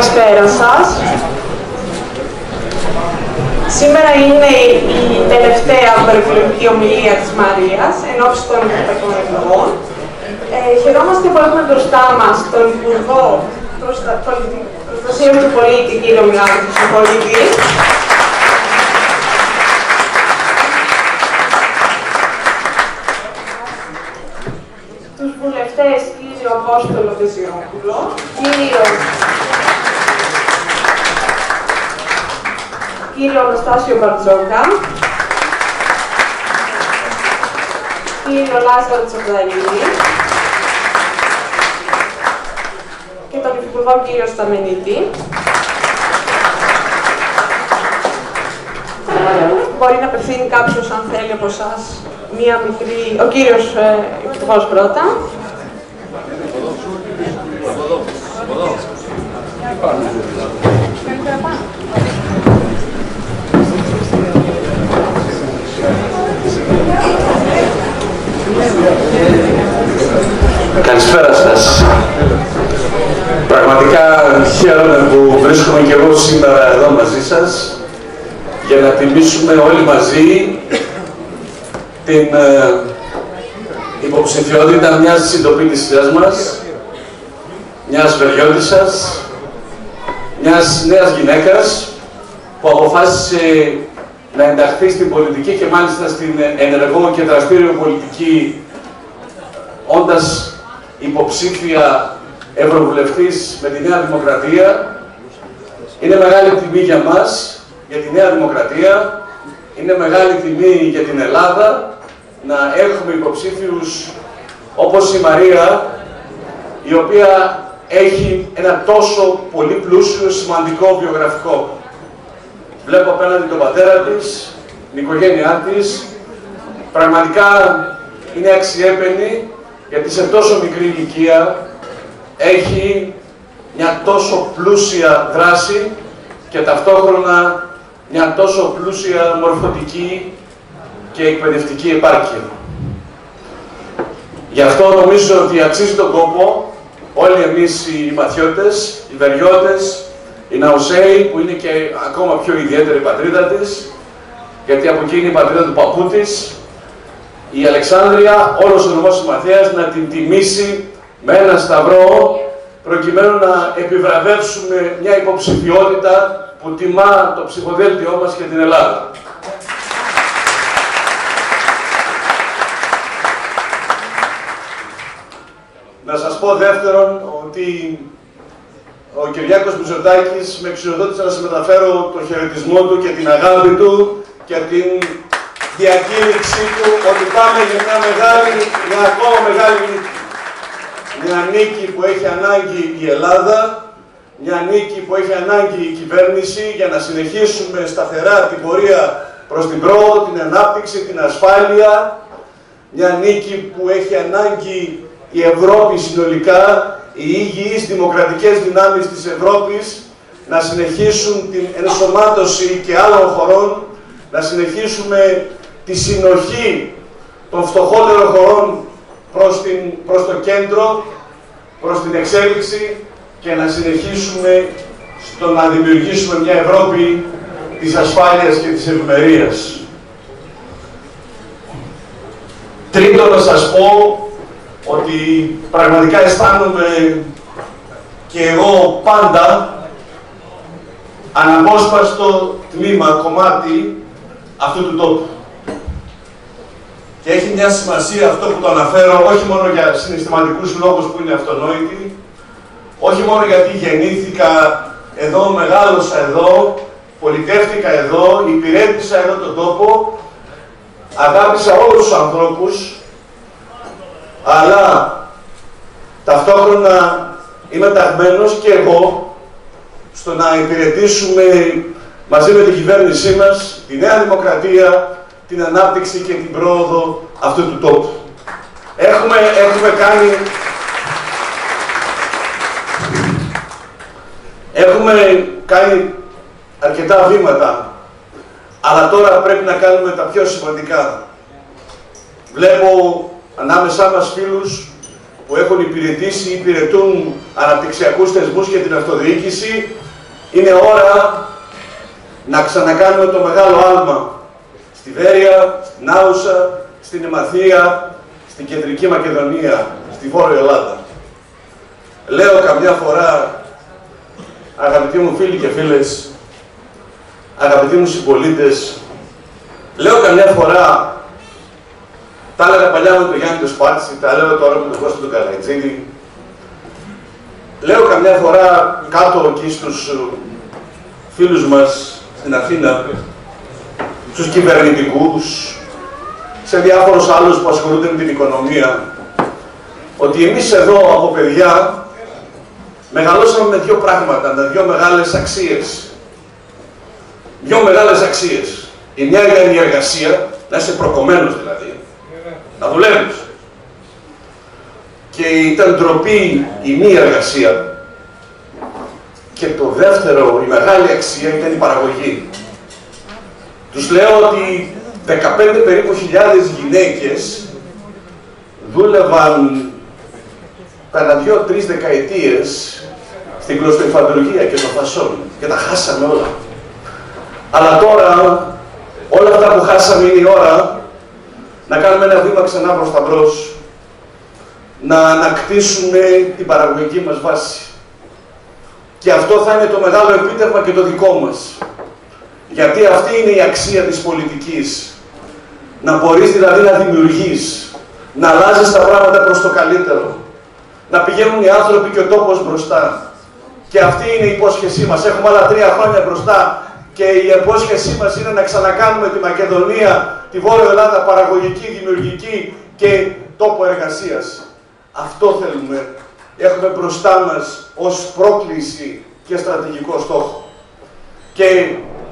Καλησπέρα σας. Σήμερα είναι η τελευταία προεκλογική ομιλία της Μαρίας εν ώψη των ευρωπαϊκών εκλογών. Χαιρόμαστε που έχουμε μπροστά μας τον Υπουργό Προστασίας του Πολίτη, κύριο Μιχάλη Χρυσοχοίδη. Τους βουλευτές, κύριο Απόστολο Βεζιόπουλο, κύριο Αναστάσιο Μπαρτζόκα, κύριο Λάζαρο Τσοκδαλίδη και τον Υφυπουργό κύριο Σταμενίτη. Μπορεί να απευθύνει κάποιος, αν θέλει από εσάς, μία μικρή... Ο κύριος Υφυπουργός πρώτα. Καλησπέρα σας. Πραγματικά χαίρομαι που βρίσκομαι και εγώ σήμερα εδώ μαζί σας για να τιμήσουμε όλοι μαζί την υποψηφιότητα μιας συντοπίτησης μας, μιας βεριώτισσας, μιας νέας γυναίκας που αποφάσισε να ενταχθεί στην πολιτική και μάλιστα στην ενεργό και δραστήριο πολιτική, όντας υποψήφια ευρωβουλευτής με τη Νέα Δημοκρατία. Είναι μεγάλη τιμή για μας, για τη Νέα Δημοκρατία, είναι μεγάλη τιμή για την Ελλάδα να έχουμε υποψήφιους όπως η Μαρία, η οποία έχει ένα τόσο πολύ πλούσιο, σημαντικό βιογραφικό. Βλέπω απέναντι τον πατέρα της, την οικογένειά της, πραγματικά είναι αξιέπαινη, γιατί σε τόσο μικρή ηλικία έχει μια τόσο πλούσια δράση και ταυτόχρονα μια τόσο πλούσια μορφωτική και εκπαιδευτική επάρκεια. Γι' αυτό νομίζω ότι αξίζει τον κόπο όλοι εμείς οι Μαθιώτες, οι Βεριώτες, η Ναουσέη, που είναι και ακόμα πιο ιδιαίτερη πατρίδα της, γιατί από εκεί είναι η πατρίδα του παππού της, η Αλεξάνδρεια, όλος ο νομός της Μαθαίας, να την τιμήσει με ένα σταυρό, προκειμένου να επιβραβεύσουμε μια υποψηφιότητα που τιμά το ψηφοδέλτιό μας και την Ελλάδα. Να σας πω δεύτερον ότι ο Κυριάκος Μητσοτάκης με εξουσιοδότησε να σας μεταφέρω το χαιρετισμό του και την αγάπη του και την διακήρυξή του ότι πάμε για μια ακόμα μεγάλη νίκη. Μια νίκη που έχει ανάγκη η Ελλάδα, μια νίκη που έχει ανάγκη η κυβέρνηση για να συνεχίσουμε σταθερά την πορεία προς την πρόοδο, την ανάπτυξη, την ασφάλεια. Μια νίκη που έχει ανάγκη η Ευρώπη συνολικά, οι υγιείς δημοκρατικές δυνάμεις της Ευρώπης να συνεχίσουν την ενσωμάτωση και άλλων χωρών, να συνεχίσουμε τη συνοχή των φτωχότερων χωρών προς το κέντρο, προς την εξέλιξη και να συνεχίσουμε στο να δημιουργήσουμε μια Ευρώπη της ασφάλειας και της ευημερίας. Τρίτον, να σας πω ότι πραγματικά αισθάνομαι και εγώ πάντα αναπόσπαστο τμήμα, κομμάτι αυτού του τόπου. Και έχει μια σημασία αυτό που το αναφέρω, όχι μόνο για συναισθηματικούς λόγους που είναι αυτονόητοι, όχι μόνο γιατί γεννήθηκα εδώ, μεγάλωσα εδώ, πολιτεύτηκα εδώ, υπηρέτησα εδώ τον τόπο, αγάπησα όλους τους ανθρώπους, αλλά ταυτόχρονα είμαι ταγμένος και εγώ στο να υπηρετήσουμε μαζί με την κυβέρνησή μας τη Νέα Δημοκρατία, την ανάπτυξη και την πρόοδο αυτού του τόπου. Έχουμε κάνει αρκετά βήματα, αλλά τώρα πρέπει να κάνουμε τα πιο σημαντικά. Βλέπω ανάμεσά μας φίλους που έχουν υπηρετήσει ή υπηρετούν αναπτυξιακούς θεσμούς και την αυτοδιοίκηση, είναι ώρα να ξανακάνουμε το μεγάλο άλμα στη Βέρεια, στην Άουσα, στην Εμαθία, στην Κεντρική Μακεδονία, στη Βόρεια Ελλάδα. Λέω καμιά φορά, αγαπητοί μου φίλοι και φίλες, αγαπητοί μου συμπολίτες, λέω καμιά φορά, τα έλεγα παλιά με τον Γιάννη τον Σπάτση, τα λέω τώρα με τον Κώστα τον Καραϊτζίδη, λέω καμιά φορά κάτω εκεί στους φίλους μας στην Αθήνα, στους κυβερνητικούς, σε διάφορους άλλους που ασχολούνται με την οικονομία, ότι εμείς εδώ από παιδιά μεγαλώσαμε με δύο πράγματα, με δύο μεγάλες αξίες. Δύο μεγάλες αξίες. Η μια ήταν η εργασία, να είσαι προκομμένος δηλαδή, να δουλεύεις. Και ήταν ντροπή η μη εργασία. Και το δεύτερο, η μεγάλη αξία ήταν η παραγωγή. Τους λέω ότι 15 περίπου χιλιάδες γυναίκες δούλευαν πέρα 2-3 δεκαετίες στην κλωστοϊφαντουργία και το φασόν και τα χάσαμε όλα. Αλλά τώρα όλα αυτά που χάσαμε είναι η ώρα να κάνουμε ένα βήμα ξανά προς τα μπρος, να ανακτήσουμε την παραγωγική μας βάση. Και αυτό θα είναι το μεγάλο επίτευγμα και το δικό μας. Γιατί αυτή είναι η αξία της πολιτικής. Να μπορείς δηλαδή να δημιουργείς, να αλλάζεις τα πράγματα προς το καλύτερο. Να πηγαίνουν οι άνθρωποι και ο τόπος μπροστά. Και αυτή είναι η υπόσχεσή μας. Έχουμε άλλα 3 χρόνια μπροστά και η υπόσχεσή μας είναι να ξανακάνουμε τη Μακεδονία, τη Βόρεια Ελλάδα παραγωγική, δημιουργική και τόπο εργασίας. Αυτό θέλουμε. Έχουμε μπροστά μας ως πρόκληση και στρατηγικό στόχο. Και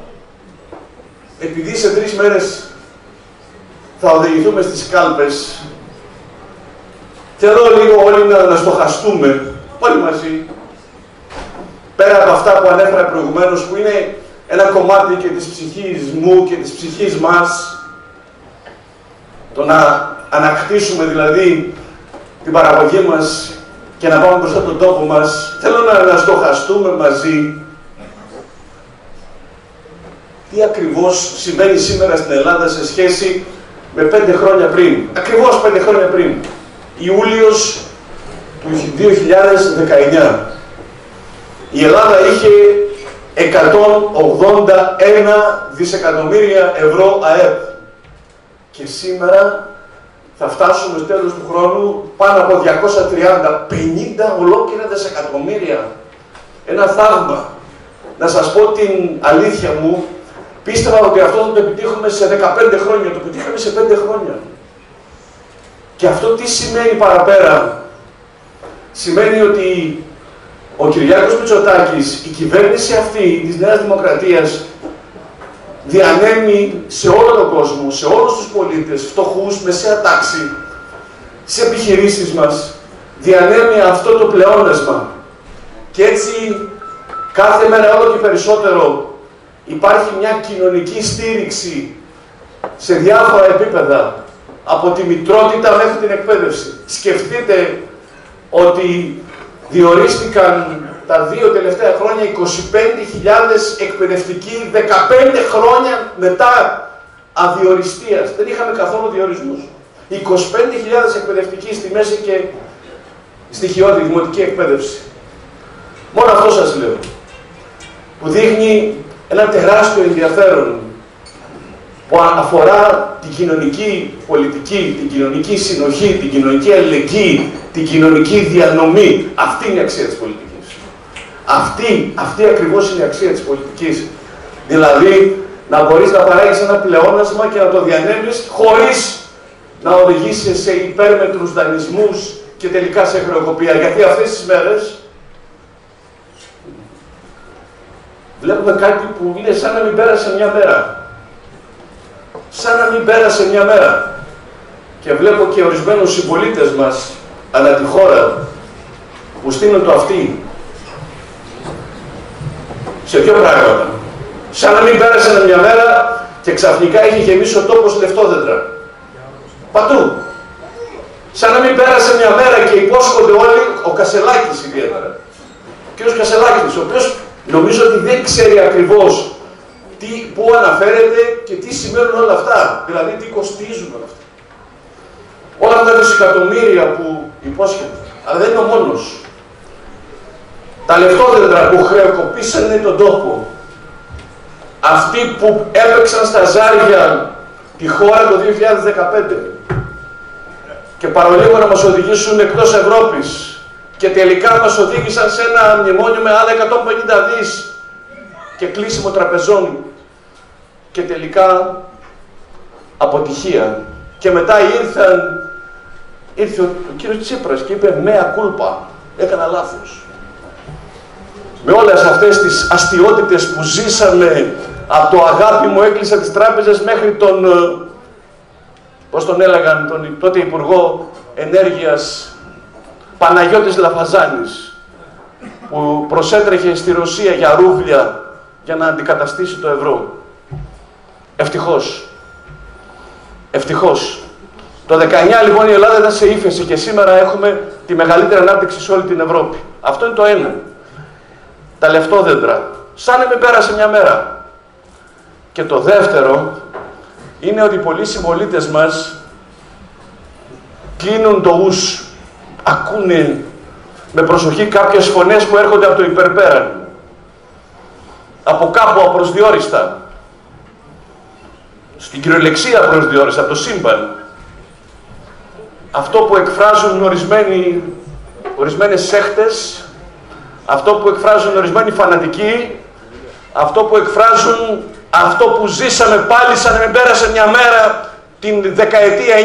επειδή σε 3 μέρες θα οδηγηθούμε στις κάλπες, θέλω λίγο όλοι να στοχαστούμε, όλοι μαζί, πέρα από αυτά που ανέφερα προηγουμένως, που είναι ένα κομμάτι και της ψυχής μου και της ψυχής μας, το να ανακτήσουμε δηλαδή την παραγωγή μας και να πάμε μπροστά τον τόπο μας, θέλω να στοχαστούμε μαζί τι ακριβώς συμβαίνει σήμερα στην Ελλάδα σε σχέση με 5 χρόνια πριν. Ακριβώς 5 χρόνια πριν. Ιούλιος του 2019. Η Ελλάδα είχε 181 δισεκατομμύρια ευρώ ΑΕΠ. Και σήμερα θα φτάσουμε στο τέλος του χρόνου πάνω από 230, 50 ολόκληρα δισεκατομμύρια. Ένα θαύμα. Να σας πω την αλήθεια μου, πίστευα ότι αυτό θα το επιτύχουμε σε 15 χρόνια. Το επιτύχαμε σε 5 χρόνια. Και αυτό τι σημαίνει παραπέρα? Σημαίνει ότι ο Κυριάκος Μητσοτάκης, η κυβέρνηση αυτή της Νέας Δημοκρατίας, διανέμει σε όλο τον κόσμο, σε όλους τους πολίτες, φτωχούς, μεσαία τάξη, σε επιχειρήσεις μας, διανέμει αυτό το πλεόνασμα. Και έτσι κάθε μέρα όλο και περισσότερο υπάρχει μια κοινωνική στήριξη σε διάφορα επίπεδα, από τη μητρότητα μέχρι την εκπαίδευση. Σκεφτείτε ότι διορίστηκαν τα 2 τελευταία χρόνια 25.000 εκπαιδευτικοί, 15 χρόνια μετά αδιοριστίας. Δεν είχαμε καθόλου διορισμούς. 25.000 εκπαιδευτικοί στη μέση και στοιχειώδη δημοτική εκπαίδευση. Μόνο αυτό σας λέω. Που δείχνει ένα τεράστιο ενδιαφέρον που αφορά την κοινωνική πολιτική, την κοινωνική συνοχή, την κοινωνική αλληλεγγύη, την κοινωνική διανομή. Αυτή είναι η αξία της πολιτικής. Αυτή ακριβώς είναι η αξία της πολιτικής. Δηλαδή, να μπορείς να παράγεις ένα πλεόνασμα και να το διανέμεις χωρίς να οδηγήσεις σε υπέρμετρους δανεισμούς και τελικά σε χρεοκοπία. Γιατί αυτές τις μέρες βλέπουμε κάτι που είναι σαν να μην πέρασε μια μέρα. Σαν να μην πέρασε μια μέρα. Και βλέπω και ορισμένους συμπολίτες μας ανά τη χώρα που στείλουν το αυτί. Σε ποιο πράγματα? Σαν να μην πέρασε μια μέρα και ξαφνικά έχει γεμίσει ο τόπος λεφτόδεντρα. Παντού. Σαν να μην πέρασε μια μέρα και υπόσχονται όλοι, ο Κασελάκης ιδιαίτερα. Ο κ. Κασελάκης, ο οποίος νομίζω ότι δεν ξέρει ακριβώς πού αναφέρεται και τι σημαίνουν όλα αυτά. Δηλαδή, τι κοστίζουν όλα αυτά. Όλα αυτά τα δισεκατομμύρια που υπόσχεται. Αλλά δεν είναι ο μόνος. Τα λεφτόδεντρα που χρεοκοπήσανε τον τόπο. Αυτοί που έπαιξαν στα ζάρια τη χώρα το 2015 και παρολίγο να μας οδηγήσουν εκτός Ευρώπης και τελικά μας οδήγησαν σε ένα μνημόνιο με άλλα 150 δις και κλείσιμο τραπεζών και τελικά αποτυχία. Και μετά ήρθε ο κύριος Τσίπρας και είπε «Μέα κούλπα, έκανα λάθος». Με όλες αυτές τις αστιότητες που ζήσαμε, από το αγάπη μου έκλεισα τις τράπεζες μέχρι τον, πώς τον έλεγαν, τον τότε Υπουργό Ενέργειας Παναγιώτης Λαφαζάνης, που προσέτρεχε στη Ρωσία για ρούβλια για να αντικαταστήσει το ευρώ. Ευτυχώς. Ευτυχώς. Το 19 λοιπόν η Ελλάδα ήταν σε ύφεση και σήμερα έχουμε τη μεγαλύτερη ανάπτυξη σε όλη την Ευρώπη. Αυτό είναι το ένα. Τα λεφτόδεντρα. Σαν να μην πέρασε μια μέρα. Και το δεύτερο είναι ότι πολλοί συμπολίτες μας κλείνουν το ους, ακούνε με προσοχή κάποιες φωνές που έρχονται από το υπερπέραν. Από κάπου απροσδιόριστα. Στην κυριολεξία απροσδιόριστα, από το σύμπαν. Αυτό που εκφράζουν ορισμένες σέχτες, αυτό που εκφράζουν ορισμένοι φανατικοί, αυτό που εκφράζουν αυτό που ζήσαμε πάλι σαν να μην πέρασε μια μέρα την δεκαετία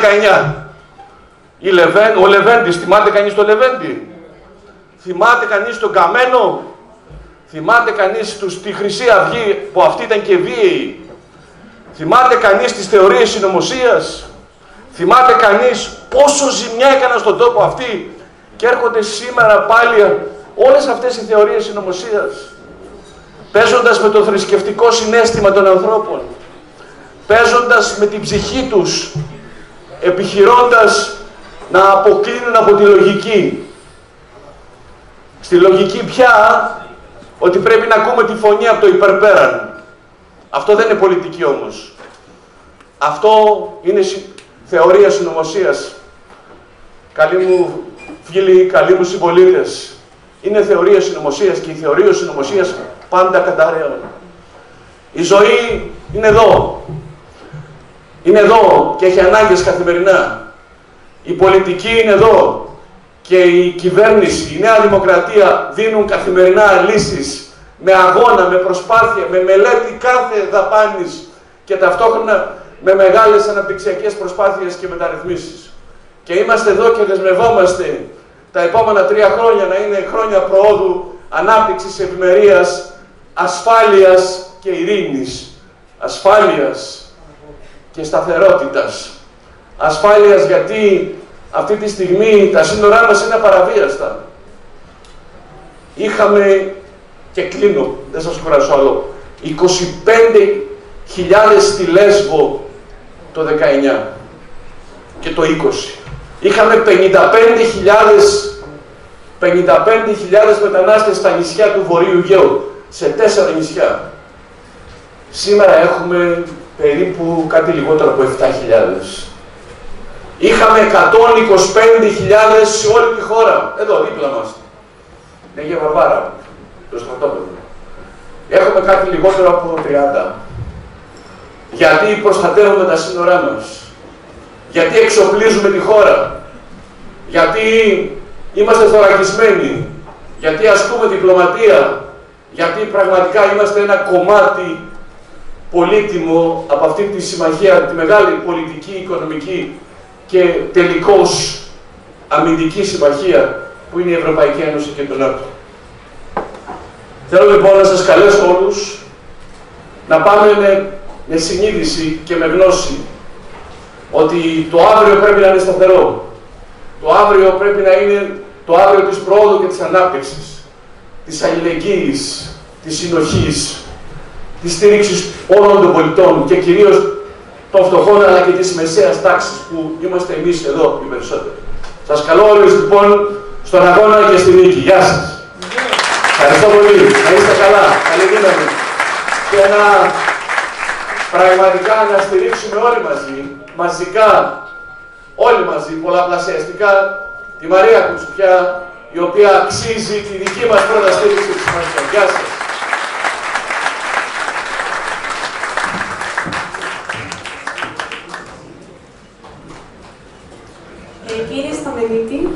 9-19. Ο Λεβέντης, θυμάται κανείς τον Λεβέντη? Θυμάται κανείς τον Καμένο? Θυμάται κανείς τη Χρυσή Αυγή που αυτή ήταν και βίαιη? Θυμάται κανείς τις θεωρίες συνωμοσίας? Θυμάται κανείς πόσο ζημιά έκαναν στον τόπο αυτοί και έρχονται σήμερα πάλι όλες αυτές οι θεωρίες συνωμοσίας, παίζοντας με το θρησκευτικό συναίσθημα των ανθρώπων, παίζοντας με την ψυχή τους, επιχειρώντας να αποκλίνουν από τη λογική. Στη λογική πια ότι πρέπει να ακούμε τη φωνή από το υπερπέραν. Αυτό δεν είναι πολιτική όμως. Αυτό είναι θεωρία συνωμοσίας. Καλοί μου φίλοι, καλοί μου συμπολίτες, είναι θεωρία συνωμοσίας και η θεωρία συνωμοσίας πάντα καταραίων. Η ζωή είναι εδώ. Είναι εδώ και έχει ανάγκες καθημερινά. Η πολιτική είναι εδώ και η κυβέρνηση, η Νέα Δημοκρατία δίνουν καθημερινά λύσεις με αγώνα, με προσπάθεια, με μελέτη κάθε δαπάνης και ταυτόχρονα με μεγάλες αναπτυξιακές προσπάθειες και μεταρρυθμίσεις. Και είμαστε εδώ και δεσμευόμαστε τα επόμενα 3 χρόνια να είναι χρόνια προόδου, ανάπτυξης, ευημερίας, ασφάλειας και ειρήνης. Ασφάλειας και σταθερότητας. Ασφάλειας γιατί αυτή τη στιγμή τα σύνορά μας είναι απαραβίαστα. Είχαμε, και κλείνω, δεν σας κουράσω άλλο, 25.000 στη Λέσβο το 19 και το 20. Είχαμε 55.000 μετανάστες στα νησιά του Βορείου Αιγαίου, σε 4 νησιά. Σήμερα έχουμε περίπου κάτι λιγότερο από 7.000. Είχαμε 125.000 σε όλη τη χώρα. Εδώ, δίπλα μας. Είναι για Βαρβάρα, το στρατόπεδο. Έχουμε κάτι λιγότερο από 30. Γιατί προστατεύουμε τα σύνορά μας. Γιατί εξοπλίζουμε τη χώρα. Γιατί είμαστε θωρακισμένοι. Γιατί ασκούμε διπλωματία. Γιατί πραγματικά είμαστε ένα κομμάτι πολύτιμο από αυτή τη συμμαχία, τη μεγάλη πολιτική, οικονομική και τελικώς αμυντική συμμαχία που είναι η Ευρωπαϊκή Ένωση και το ΝΑΤΟ. Θέλω λοιπόν να σας καλέσω όλους να πάμε με συνείδηση και με γνώση ότι το αύριο πρέπει να είναι σταθερό. Το αύριο πρέπει να είναι το αύριο της πρόοδου και της ανάπτυξης, της αλληλεγγύης, της συνοχής, της στήριξης όλων των πολιτών και κυρίως των φτωχών αλλά και της μεσαίας τάξης που είμαστε εμείς εδώ οι περισσότεροι. Σας καλώ όλους λοιπόν στον αγώνα και στη νίκη. Γεια σας. Ευχαριστώ πολύ. Να είστε καλά. Καλή δύναμη. Και πραγματικά να στηρίξουμε όλοι μαζί, μαζικά, όλοι μαζί, πολλαπλασιαστικά, τη Μαρία Κουτσουπιά, η οποία αξίζει τη δική μας πρώτα στήριξη της σημασία. Γεια σας. Κύριε Σταμενίτη.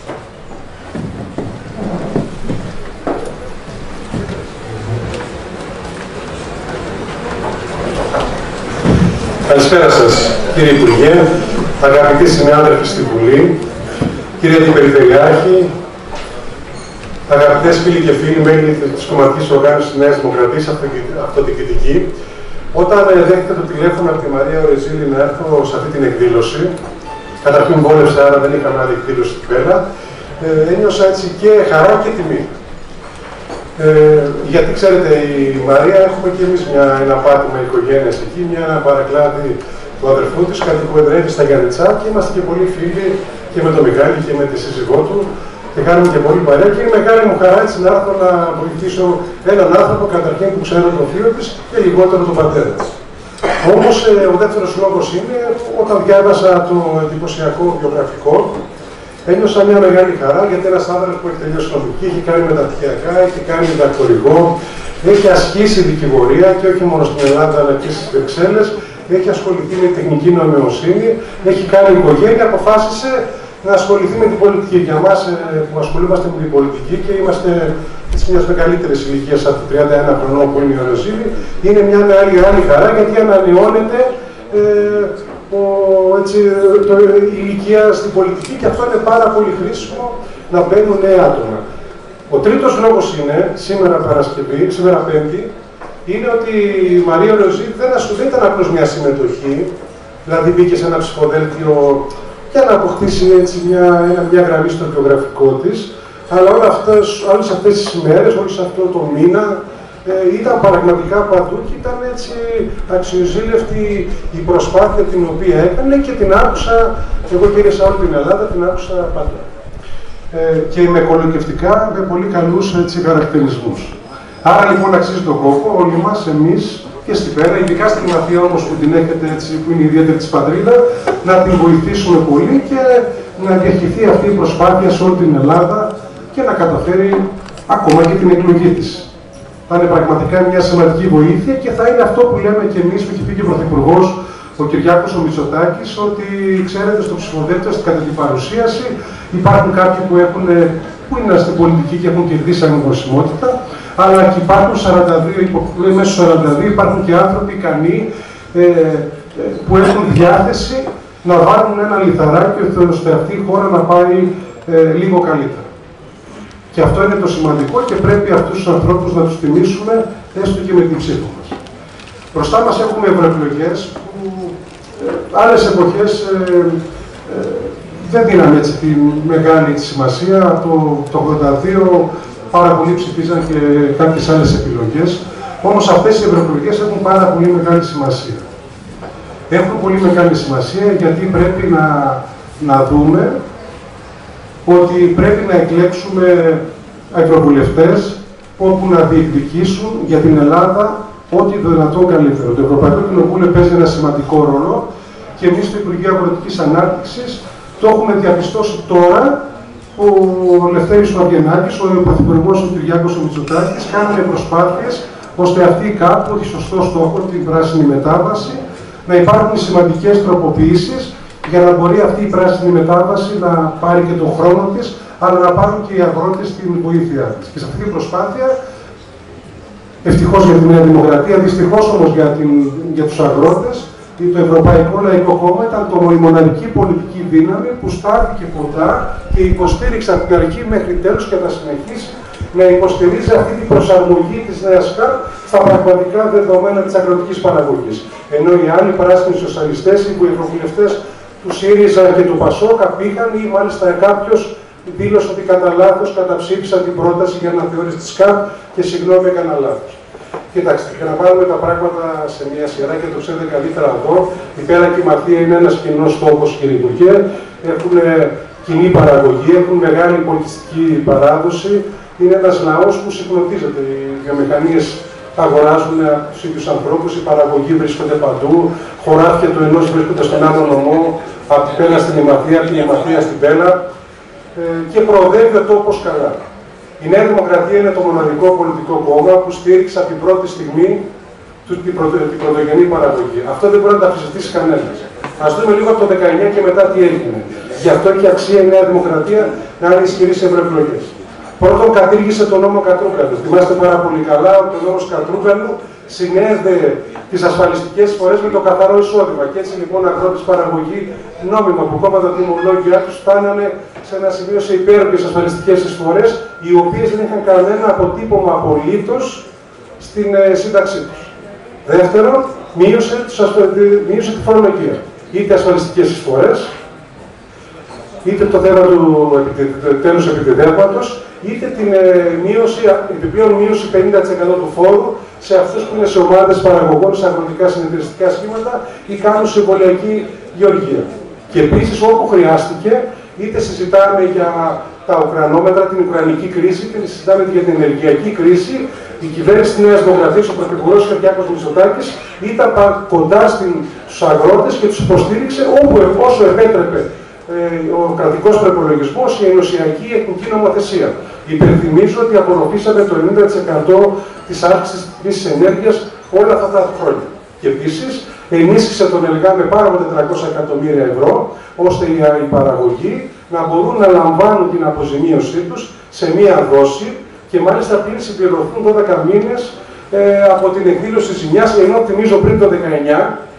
Καλησπέρα σας, κύριε Υπουργέ, αγαπητοί συνάδελφοι στη Βουλή, κύριε Αντιπεριφερειάρχη, αγαπητές φίλοι και φίλοι μέλη της Κομματικής Οργάνωσης Νέας Δημοκρατίας Αυτοδιοικητική. Όταν δέχτηκα το τηλέφωνο από τη Μαρία Ορεζίλη να έρθω σε αυτή την εκδήλωση, καταρχήν βόλευσα, άρα δεν είχαμε άλλη εκδήλωση εκεί πέρα, ένιωσα έτσι και χαρά και τιμή. Γιατί ξέρετε, η Μαρία έχουμε και εμείς ένα πάτημα οικογένειας εκεί, ένα παρακλάδι του αδερφού της, κάτι που εδρεύει στα Γιαννιτσά και είμαστε και πολύ φίλοι και με τον Μιχάλη και με τη σύζυγό του και κάνουμε και πολύ παρέα και είναι μεγάλη μου χαρά έτσι να έρθω να βοηθήσω έναν άνθρωπο καταρχήν που ξέρω τον φίλο της και λιγότερο τον πατέρα της. Όμως ο δεύτερος λόγος είναι όταν διάβασα το εντυπωσιακό βιογραφικό. Ένιωσα μια μεγάλη χαρά γιατί ένας άνθρωπος που έχει τελειώσει νομική, έχει κάνει μεταπτυχιακά, έχει κάνει διδακτορικό, έχει ασκήσει δικηγορία και όχι μόνο στην Ελλάδα αλλά και στις Βρυξέλλες, έχει ασχοληθεί με τεχνική νοημοσύνη, έχει κάνει οικογένεια, αποφάσισε να ασχοληθεί με την πολιτική. Για εμάς που ασχολούμαστε με την πολιτική και είμαστε μιας μεγαλύτερης ηλικίας από 31 χρονών που είναι η Ορεζίλη, είναι μια άλλη χαρά γιατί ανανεώνεται η ηλικία στην πολιτική και αυτό είναι πάρα πολύ χρήσιμο να μπαίνουν νέα άτομα. Ο τρίτος λόγος είναι, σήμερα Πέμπτη, είναι ότι η Μαρία Ορεζίλη δεν ήταν απλώς μια συμμετοχή, δηλαδή μπήκε σε ένα ψηφοδέλτιο για να αποκτήσει έτσι μια γραμμή στο βιογραφικό της, αλλά όλες αυτές τις ημέρες, όλες αυτό το μήνα, ήταν πραγματικά παντού και ήταν έτσι αξιοζήλευτη η προσπάθεια την οποία έκανε και την άκουσα, εγώ γύρισα όλη την Ελλάδα, την άκουσα παντού. Και με κολοκευτικά, με πολύ καλούς έτσι, χαρακτηρισμούς. Άρα λοιπόν αξίζει τον κόπο όλοι μας, εμείς και στην πέρα, ειδικά στην Αθήνα όμως που την έχετε έτσι, που είναι η ιδιαίτερη της πατρίδα, να την βοηθήσουμε πολύ και να διαχειριστεί αυτή η προσπάθεια σε όλη την Ελλάδα και να καταφέρει ακόμα και την εκλογή της. Θα είναι πραγματικά μια σημαντική βοήθεια και θα είναι αυτό που λέμε και εμείς, που έχει πει και ο Πρωθυπουργός, ο Κυριάκος ο Μητσοτάκης, ότι ξέρετε στο ψηφοδέλτιο, κατά την παρουσίαση, υπάρχουν κάποιοι που είναι στην πολιτική και έχουν κερδίσει ανεγνωσιμότητα, αλλά και υπάρχουν 42, μέσα στους 42 υπάρχουν και άνθρωποι ικανοί που έχουν διάθεση να βάλουν ένα λιθαράκι ώστε αυτή η χώρα να πάει λίγο καλύτερα. Και αυτό είναι το σημαντικό και πρέπει αυτούς τους ανθρώπους να τους τιμήσουμε έστω και με την ψήφο μας. Μπροστά μας έχουμε ευρωεκλογές που άλλες εποχές δεν δίναμε έτσι τη μεγάλη σημασία. Το 82 πάρα πολλοί ψηφίζαν και κάποιες άλλες επιλογές. Όμως αυτές οι ευρωεκλογές έχουν πάρα πολύ μεγάλη σημασία. Έχουν πολύ μεγάλη σημασία γιατί πρέπει να δούμε ότι πρέπει να εκλέξουμε ευρωβουλευτές όπου να διεκδικήσουν για την Ελλάδα ό,τι δυνατόν καλύτερο. Το Ευρωπαϊκό Κοινοβούλιο παίζει ένα σημαντικό ρόλο και εμείς στο Υπουργείο Αγροτικής Ανάπτυξης το έχουμε διαπιστώσει τώρα. Ο Λευτέρης ο Αβγενάκης, ο Πρωθυπουργός ο Κυριάκος ο Μητσοτάκης κάνουν προσπάθειες ώστε αυτή η ΚΑΠ που έχει σωστό στόχο την πράσινη μετάβαση να υπάρχουν σημαντικές τροποποιήσεις για να μπορεί αυτή η πράσινη μετάβαση να πάρει και τον χρόνο της, αλλά να πάρουν και οι αγρότες την βοήθειά της. Και σε αυτή την προσπάθεια, ευτυχώς για τη Νέα Δημοκρατία, δυστυχώς όμως για τους αγρότες, το Ευρωπαϊκό Λαϊκό Κόμμα ήταν η μοναδική πολιτική δύναμη που στάθηκε κοντά και υποστήριξε από την αρχή μέχρι τέλος και θα συνεχίσει να υποστηρίζει αυτή την προσαρμογή της νέας ΚΑΠ στα πραγματικά δεδομένα της αγροτικής παραγωγής. Ενώ οι άλλοι πράσινοι σοσιαλιστές, οι ευρωβουλευτές του ΣΥΡΙΖΑ και του ΠΑΣΟΚ απήχαν ή μάλιστα κάποιος δήλωσε ότι κατά λάθος καταψήφισαν την πρόταση για αναθεώρηση της ΚΑΠ και συγγνώμη έκανα λάθος. Κοιτάξτε, για να βάλουμε τα πράγματα σε μια σειρά και το ξέρετε καλύτερα εδώ, η Πέλα και η Μαθία είναι ένας κοινός στόχος, κύριε Υπουργέ. Έχουν κοινή παραγωγή, έχουν μεγάλη πολιτιστική παράδοση. Είναι ένας λαός που συγχρονίζεται. Οι βιομηχανίες αγοράζουν από τους ίδιους ανθρώπους, η παραγωγή βρίσκονται παντού, χωράφια του ενός βρίσκονται στον άλλο νομό, από την Πέλα στην Ημαθία, από την Ημαθία στην Πέλα και προοδεύει ο τόπος καλά. Η Νέα Δημοκρατία είναι το μοναδικό πολιτικό κόμμα που στήριξε από την πρώτη στιγμή την πρωτογενή παραγωγή. Αυτό δεν μπορεί να τα αμφισβητήσει κανένας. Ας δούμε λίγο από το 19 και μετά τι έγινε. Γι' αυτό και αξία η Νέα Δημοκρατία να είναι ισχυρή σε ευρωεκλογές. Πρώτον, κατήργησε τον νόμο Κατρούγκαλου. Θυμάστε πάρα πολύ καλά ότι ο νόμος Κατρούγκαλου συνέδεε τις ασφαλιστικές εισφορές με το καθαρό εισόδημα. Και έτσι λοιπόν αγρότες παραγωγή νόμιμα που κόμμα τα τιμολόγια τους φτάνανε σε ένα σημείο σε υπέροχες ασφαλιστικές εισφορές, οι οποίες δεν είχαν κανένα αποτύπωμα απολύτως στην σύνταξή τους. Δεύτερον, μείωσε τη φορολογία. Είτε ασφαλιστικές εισφορές, είτε το θέμα του τέλους επιτεδεύματος, είτε την επιπλέον μείωση 50% του φόρου σε αυτούς που είναι σε ομάδες παραγωγών, σε αγροτικά συνεταιριστικά σχήματα ή κάνουν συμβολιακή γεωργία. Και επίσης όπου χρειάστηκε, είτε συζητάμε για τα ουκρανόμετρα, την ουκρανική κρίση, είτε συζητάμε για την ενεργειακή κρίση, η κυβέρνηση της Νέας Δημοκρατίας, ο Πρωθυπουργός Κυριάκος Μητσοτάκης, ήταν κοντά στους αγρότες και τους υποστήριξε όσο επέτρεπε ο κρατικός προϋπολογισμός, η ενωσιακή εθνική νομοθεσία. Υπενθυμίζω ότι απορροφήσαμε το 90% της αύξησης της ενέργειας όλα αυτά τα χρόνια. Και επίσης ενίσχυσε τον ΕΛΓΑ με πάνω από 400 εκατομμύρια ευρώ, ώστε οι παραγωγοί να μπορούν να λαμβάνουν την αποζημίωσή τους σε μία δόση και μάλιστα πριν συμπληρωθούν 12 μήνες από την εκδήλωση ζημιάς, ενώ θυμίζω πριν το 19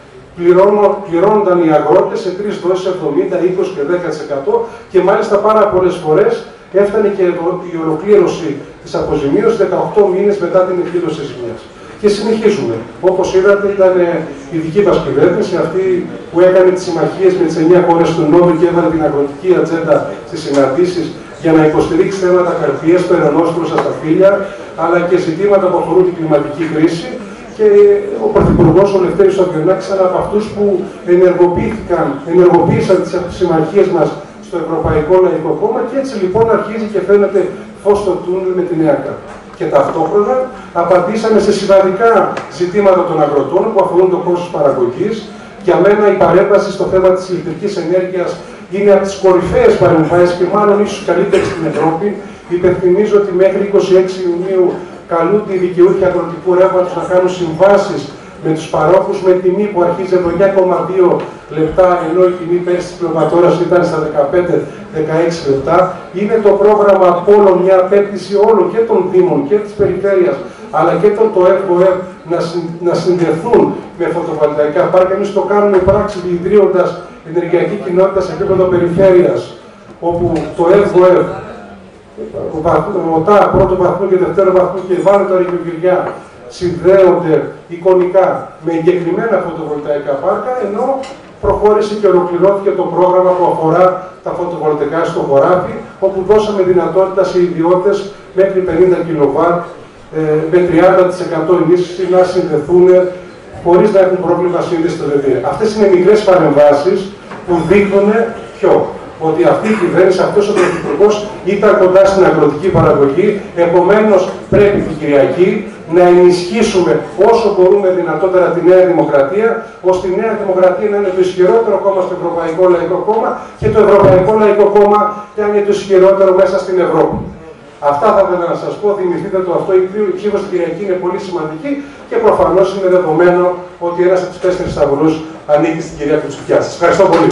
πληρώνονταν οι αγρότες σε 3 δόσεις 70, 20 και 10% και μάλιστα πάρα πολλές φορές έφτανε και η ολοκλήρωση της αποζημίωσης 18 μήνες μετά την εκδήλωση ζημιάς. Και συνεχίζουμε. Όπως είδατε, ήταν η δική μας κυβέρνηση, αυτή που έκανε τις συμμαχίες με τις 9 χώρες του Νότου και έβαλε την αγροτική ατζέντα στις συναντήσεις για να υποστηρίξει θέματα καρπίας, περαιονόσπρος στα φύλλα, αλλά και ζητήματα που αφορούν την κλιματική κρίση. Και ο Πρωθυπουργός, ο Λευτέρης Αβγενάκης, ήταν από αυτούς που ενεργοποίησαν τις συμμαχίες μας στο Ευρωπαϊκό Λαϊκό Κόμμα και έτσι λοιπόν αρχίζει και φαίνεται φως στο τούνελ με τη Νέα Κάρτα. Και ταυτόχρονα απαντήσαμε σε σημαντικά ζητήματα των αγροτών που αφορούν το κόστος παραγωγής. Για μένα η παρέμβαση στο θέμα της ηλεκτρικής ενέργειας είναι από τις κορυφαίες παρεμβάσεις και μάλλον ίσως καλύτερες στην Ευρώπη. Υπενθυμίζω ότι μέχρι 26 Ιουνίου καλούνται οι δικαιούχοι αγροτικού ρεύματος να κάνουν συμβάσεις με τους παρόχους με τιμή που αρχίζει από 9,2 λεπτά, ενώ η τιμή πέρσι της πληρωματόρας ήταν στα 15-16 λεπτά. Είναι το πρόγραμμα Apollo μια απέτηση όλων και των Δήμων και της Περιφέρειας, αλλά και των ΤΟΕΒ να συνδεθούν με φωτοβολταϊκά πάρκα. Εμείς το κάνουμε πράξη ιδρύοντας ενεργειακή κοινότητα σε επίπεδο περιφέρειας, όπου το ΕΒΟΕΒ, ο ΤΑ, πρώτο βαθμό και δεύτερο βαθμό και βάλε τα Ρικογυριά συνδέονται εικονικά με εγκεκριμένα φωτοβολταϊκά πάρκα, ενώ προχώρησε και ολοκληρώθηκε το πρόγραμμα που αφορά τα φωτοβολταϊκά στο χωράφι, όπου δώσαμε δυνατότητα σε ιδιώτες μέχρι 50 κιλοβάτ με 30% ενίσχυση να συνδεθούν χωρίς να έχουν πρόβλημα σύνδεση στο ΔΕΔΕ. Αυτές είναι μικρές παρεμβάσεις που δείχνουν ότι αυτή η κυβέρνηση, αυτός ο Πρωθυπουργός ήταν κοντά στην αγροτική παραγωγή. Επομένως, πρέπει την Κυριακή να ενισχύσουμε όσο μπορούμε δυνατότερα τη Νέα Δημοκρατία, ώστε η Νέα Δημοκρατία να είναι το ισχυρότερο κόμμα στο Ευρωπαϊκό Λαϊκό Κόμμα και το Ευρωπαϊκό Λαϊκό Κόμμα να είναι το ισχυρότερο μέσα στην Ευρώπη. Αυτά θα ήθελα να σας πω. Θυμηθείτε το αυτό. Η ψήφος στην Κυριακή είναι πολύ σημαντική και προφανώς είναι δεδομένο ότι ένας από τους 4 σταυρούς ανήκει στην κυρία Κουτσουκιά. Σας ευχαριστώ πολύ.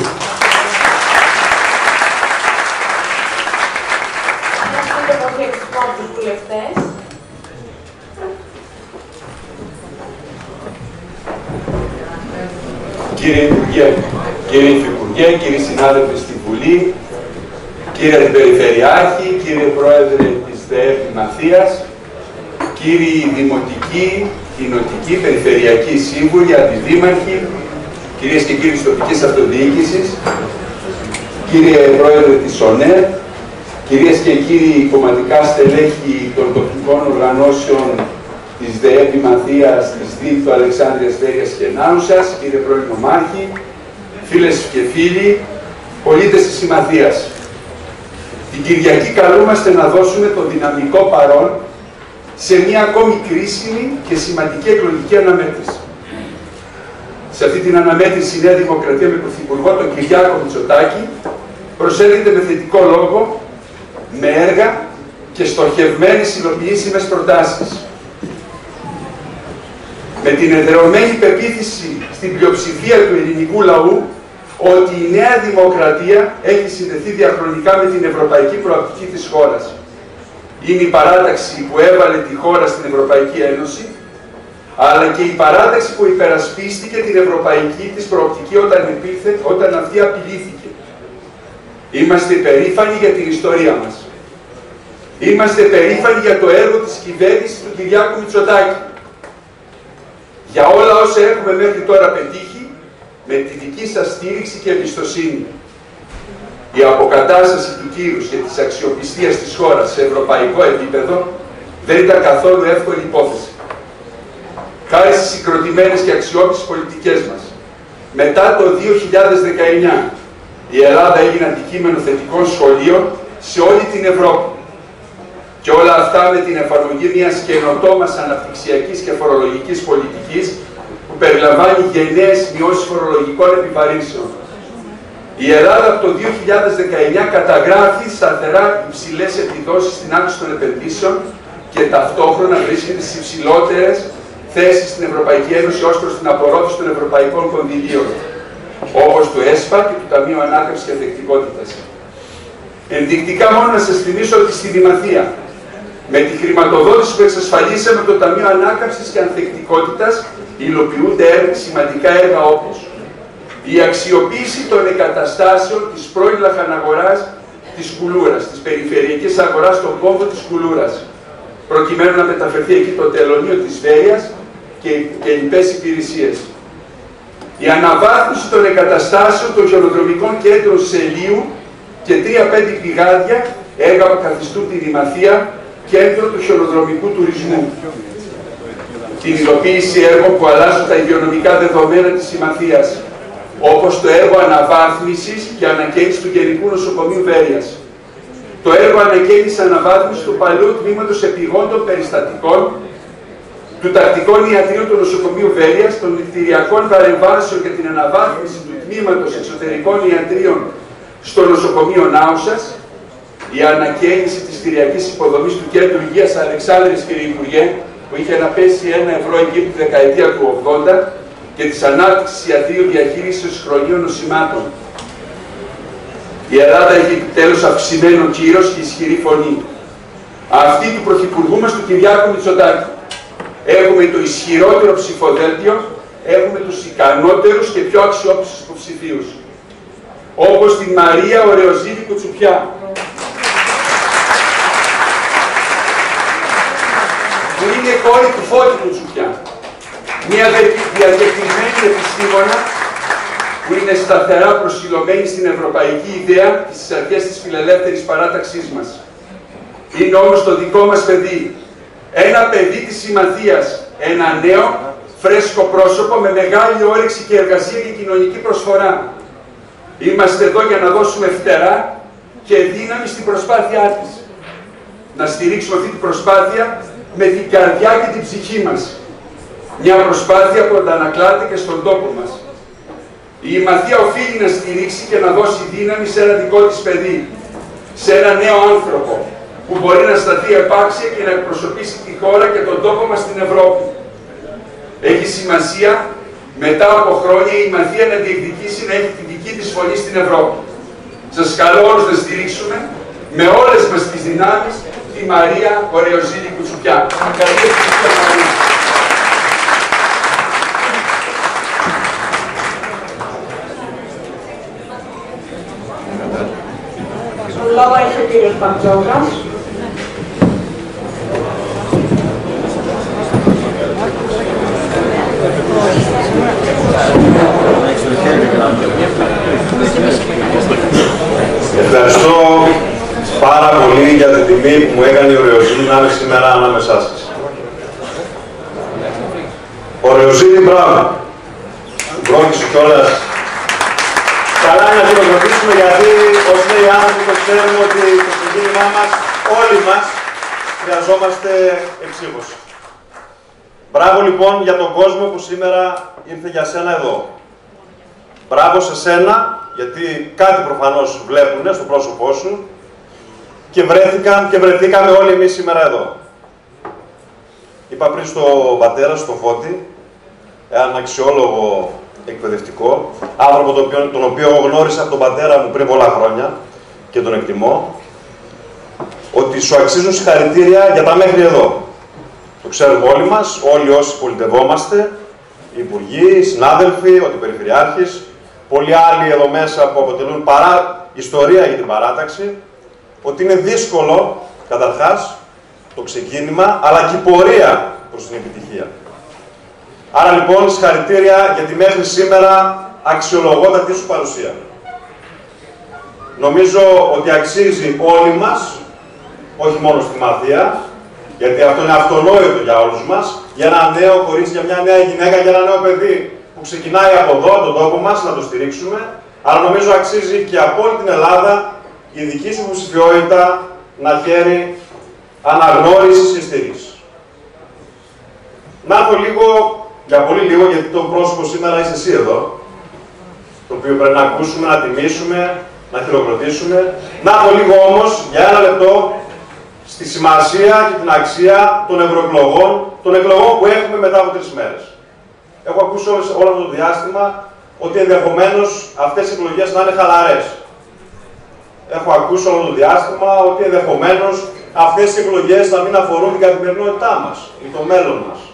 Κύριε Υπουργέ, κύριε Υφυπουργέ, κύριοι συνάδελφοι στη Βουλή, κύριε Περιφερειάρχη, κύριε Πρόεδρε της ΔΕΕ Μαθίας, κύριοι Δημοτικοί, Κοινοτικοί, Περιφερειακοί Σύμβουλοι, Αντιδήμαρχοι, κυρίες και κύριοι της τοπικής αυτοδιοίκησης, κύριε Πρόεδρε της ΟΝΕ, κυρίες και κύριοι κομματικά στελέχη των τοπικών οργανώσεων της ΔΕΕ Μαθίας, της Δήμητου Αλεξάνδρειας, Βέρειας και Νάουσας, κύριε πρώην νομάρχη, φίλες και φίλοι, πολίτες της Συμμαθίας. Την Κυριακή καλούμαστε να δώσουμε το δυναμικό παρόν σε μια ακόμη κρίσιμη και σημαντική εκλογική αναμέτρηση. Σε αυτή την αναμέτρηση η Νέα Δημοκρατία με Πρωθυπουργό τον Κυριάκο Μητσοτάκη προσέρχεται με θετικό λόγο, με έργα και στοχευμένες υλοποιήσιμες προτάσεις. Με την εδρεωμένη πεποίθηση στην πλειοψηφία του ελληνικού λαού ότι η Νέα Δημοκρατία έχει συνδεθεί διαχρονικά με την ευρωπαϊκή προοπτική της χώρας. Είναι η παράταξη που έβαλε τη χώρα στην Ευρωπαϊκή Ένωση, αλλά και η παράταξη που υπερασπίστηκε την ευρωπαϊκή της προοπτική όταν αυτή απειλήθηκε. Είμαστε περήφανοι για την ιστορία μας. Είμαστε περήφανοι για το έργο της κυβέρνησης του Κυριάκου Μητσοτάκη. Για όλα όσα έχουμε μέχρι τώρα πετύχει, με τη δική σας στήριξη και εμπιστοσύνη. Η αποκατάσταση του κύρους και της αξιοπιστίας της χώρας σε ευρωπαϊκό επίπεδο δεν ήταν καθόλου εύκολη υπόθεση. Χάρη στις συγκροτημένες και αξιόπιστες πολιτικές μας, μετά το 2019 η Ελλάδα έγινε αντικείμενο θετικών σχολείων σε όλη την Ευρώπη. Και όλα αυτά με την εφαρμογή μιας καινοτόμας αναπτυξιακής και φορολογικής πολιτικής που περιλαμβάνει γενναίες μειώσεις φορολογικών επιβαρύνσεων. Η Ελλάδα από το 2019 καταγράφει σταθερά υψηλές επιδόσεις στην αύξηση των επενδύσεων και ταυτόχρονα βρίσκεται στις υψηλότερες θέσεις στην Ευρωπαϊκή Ένωση ως προς την απορρόφηση των ευρωπαϊκών κονδυλίων, όπως του ΕΣΠΑ και του Ταμείου Ανάκαμψης και Ανθεκτικότητας. Ενδεικτικά μόνο να σας θυμίσω ότι στη Δημαθία, με τη χρηματοδότηση που εξασφαλίσαμε από το Ταμείο Ανάκαμψης και Ανθεκτικότητας, υλοποιούνται σημαντικά έργα όπως η αξιοποίηση των εγκαταστάσεων της πρώην λαχαναγοράς της Κουλούρας, της περιφερειακής αγοράς στον κόμβο της Κουλούρας, προκειμένου να μεταφερθεί εκεί το τελωνείο της Βέρειας και λοιπές υπηρεσίες. Η αναβάθμιση των εγκαταστάσεων των χιονοδρομικών κέντρων Σελίου και 3-5 πηγάδια, έργα που καθιστούν τη Δημαθία κέντρο του χιονοδρομικού τουρισμού. Την υλοποίηση έργων που αλλάζουν τα υγειονομικά δεδομένα της Συμμαθίας, όπως το έργο αναβάθμισης και ανακαίνησης του Γενικού Νοσοκομείου Βέρειας. Το έργο ανακαίνησης αναβάθμισης του παλαιού τμήματος επιγόντων περιστατικών, του τακτικών ιατρείων του Νοσοκομείου Βέρειας, των νηκτηριακών παρεμβάσεων για την αναβάθμιση του τμήματος εξωτερικών ιατρείων στο Νοσοκομείο Νάουσας, η ανακαίνιση της κτηριακής υποδομής του Κέντρου Υγείας Αλεξάνδρειας, κύριε Υπουργέ, που είχε να πέσει €1 εκεί τη δεκαετία του 80, και της ανάπτυξης ιατρείου διαχείρισης χρονίων νοσημάτων. Η Ελλάδα έχει επιτέλους αυξημένο κύρος και ισχυρή φωνή. Αυτή του Πρωθυπουργού μας, του Κυριάκου Μητσοτάκη. Έχουμε το ισχυρότερο ψηφοδέλτιο, έχουμε τους ικανότερους και πιο αξιόπιστους υποψηφίους. Όπως την Μαρία Ωρεοζίδη Κουτσουπιά, που είναι κόρη του Φώτη Κουτσουπιά. Μια διακεκριμένη επιστήμονα που είναι σταθερά προσιλωμένη στην ευρωπαϊκή ιδέα και στις αρχές της φιλελεύθερης παράταξής μας. Είναι όμως το δικό μας παιδί. Ένα παιδί της Συμμαθίας. Ένα νέο, φρέσκο πρόσωπο με μεγάλη όρεξη και εργασία και κοινωνική προσφορά. Είμαστε εδώ για να δώσουμε φτερά και δύναμη στην προσπάθειά της. Να στηρίξουμε αυτή την προσπάθεια με την καρδιά και την ψυχή μας. Μια προσπάθεια που αντανακλάται και στον τόπο μας. Η Συμμαθία οφείλει να στηρίξει και να δώσει δύναμη σε ένα δικό της παιδί, σε ένα νέο άνθρωπο, που μπορεί να σταθεί επάξια και να εκπροσωπήσει τη χώρα και τον τόπο μας στην Ευρώπη. Έχει σημασία μετά από χρόνια η Συμμαθία να διεκδικήσει να έχει τη δική της φωνή στην Ευρώπη. Σας καλώ όλους να στηρίξουμε με όλες μας τις δυνάμεις τη Μαρία Ωρεοζίδη Κουτσουπιά. Τον λόγο έχει ο κύριος Παντζόκας. Ευχαριστώ πάρα πολύ για την τιμή που μου έκανε η Ωρεοζίδη να είμαι σήμερα ανάμεσά σας. ξέρουμε ότι το ξεκίνημά μας, όλοι μας, χρειαζόμαστε εξήγωση. Μπράβο λοιπόν για τον κόσμο που σήμερα ήρθε για σένα εδώ. Μπράβο σε σένα, γιατί κάτι προφανώς βλέπουνε στο πρόσωπό σου και βρεθήκαμε όλοι εμείς σήμερα εδώ. Είπα πριν στον πατέρα, στο Φώτη, έναν αξιόλογο εκπαιδευτικό, άνθρωπο τον οποίο γνώρισα από τον πατέρα μου πριν πολλά χρόνια και τον εκτιμώ, ότι σου αξίζουν συγχαρητήρια για τα μέχρι εδώ. Το ξέρουμε όλοι μας, όλοι όσοι πολιτευόμαστε, οι υπουργοί, οι συνάδελφοι, ο περιφερειάρχης, πολλοί άλλοι εδώ μέσα που αποτελούν ιστορία για την παράταξη, ότι είναι δύσκολο, καταρχάς, το ξεκίνημα, αλλά και η πορεία προς την επιτυχία. Άρα λοιπόν, συγχαρητήρια για τη μέχρι σήμερα αξιολογότατη σου παρουσία. Νομίζω ότι αξίζει όλοι μας, όχι μόνο στη Μαθία, γιατί αυτό είναι αυτονόητο για όλους μας, για ένα νέο κορίτσι, για μια νέα γυναίκα, για ένα νέο παιδί που ξεκινάει από εδώ, τον τόπο μας, να το στηρίξουμε, αλλά νομίζω αξίζει και από όλη την Ελλάδα η δική σου υποψηφιότητα να χαίρει αναγνώρισης και στήριξης. Να έρθω λίγο, για πολύ λίγο, γιατί το πρόσωπο σήμερα είσαι εσύ εδώ, το οποίο πρέπει να ακούσουμε, να τιμήσουμε, να χειροκροτήσουμε. Να έρθω λίγο όμως, για ένα λεπτό, στη σημασία και την αξία των ευρωεκλογών, των εκλογών που έχουμε μετά από 3 μέρες. Έχω ακούσει όλο αυτό το διάστημα ότι ενδεχομένως αυτές οι εκλογές να είναι χαλαρές. Έχω ακούσει όλο το διάστημα ότι ενδεχομένως αυτές οι εκλογές να μην αφορούν την καθημερινότητά μας ή το μέλλον μας.